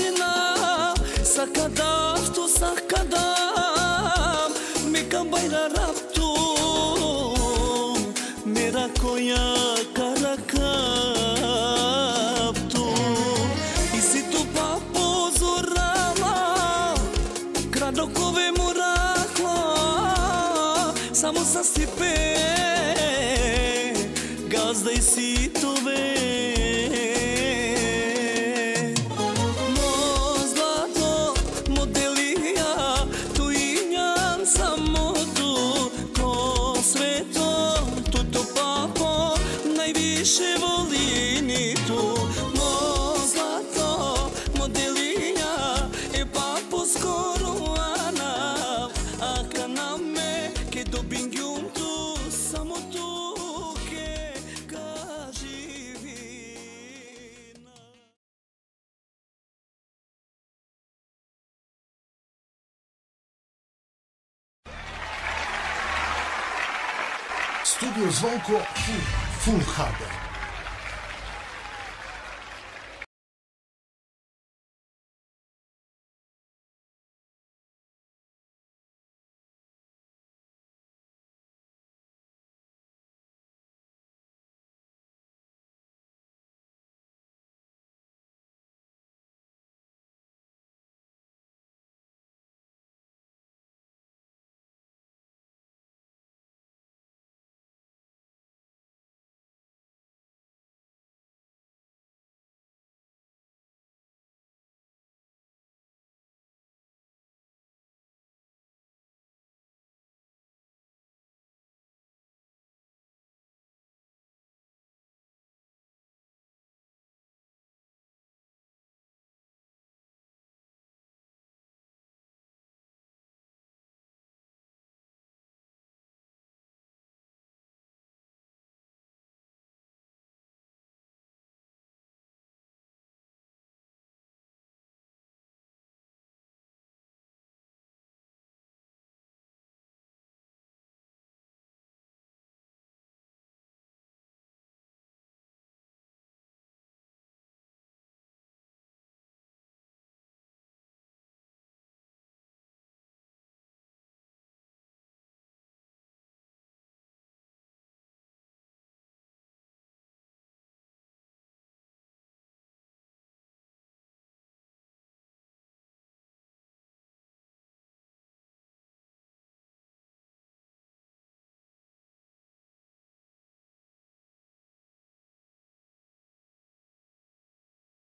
mazina sakadaftu sakadam mika bayra raptu mera koya karakaptu isi tu papo samo za stipe, gazda i sitove. Mo zlato, modelija, tu i njan samo tu, ko sveto, tuto papo, najviše voli ni tu. Mo zlato, modelija, e papo skoro anav, a kana me, ke dobim tu, samo tu, ke ga živina. Studio Zvonko Full, full ha de.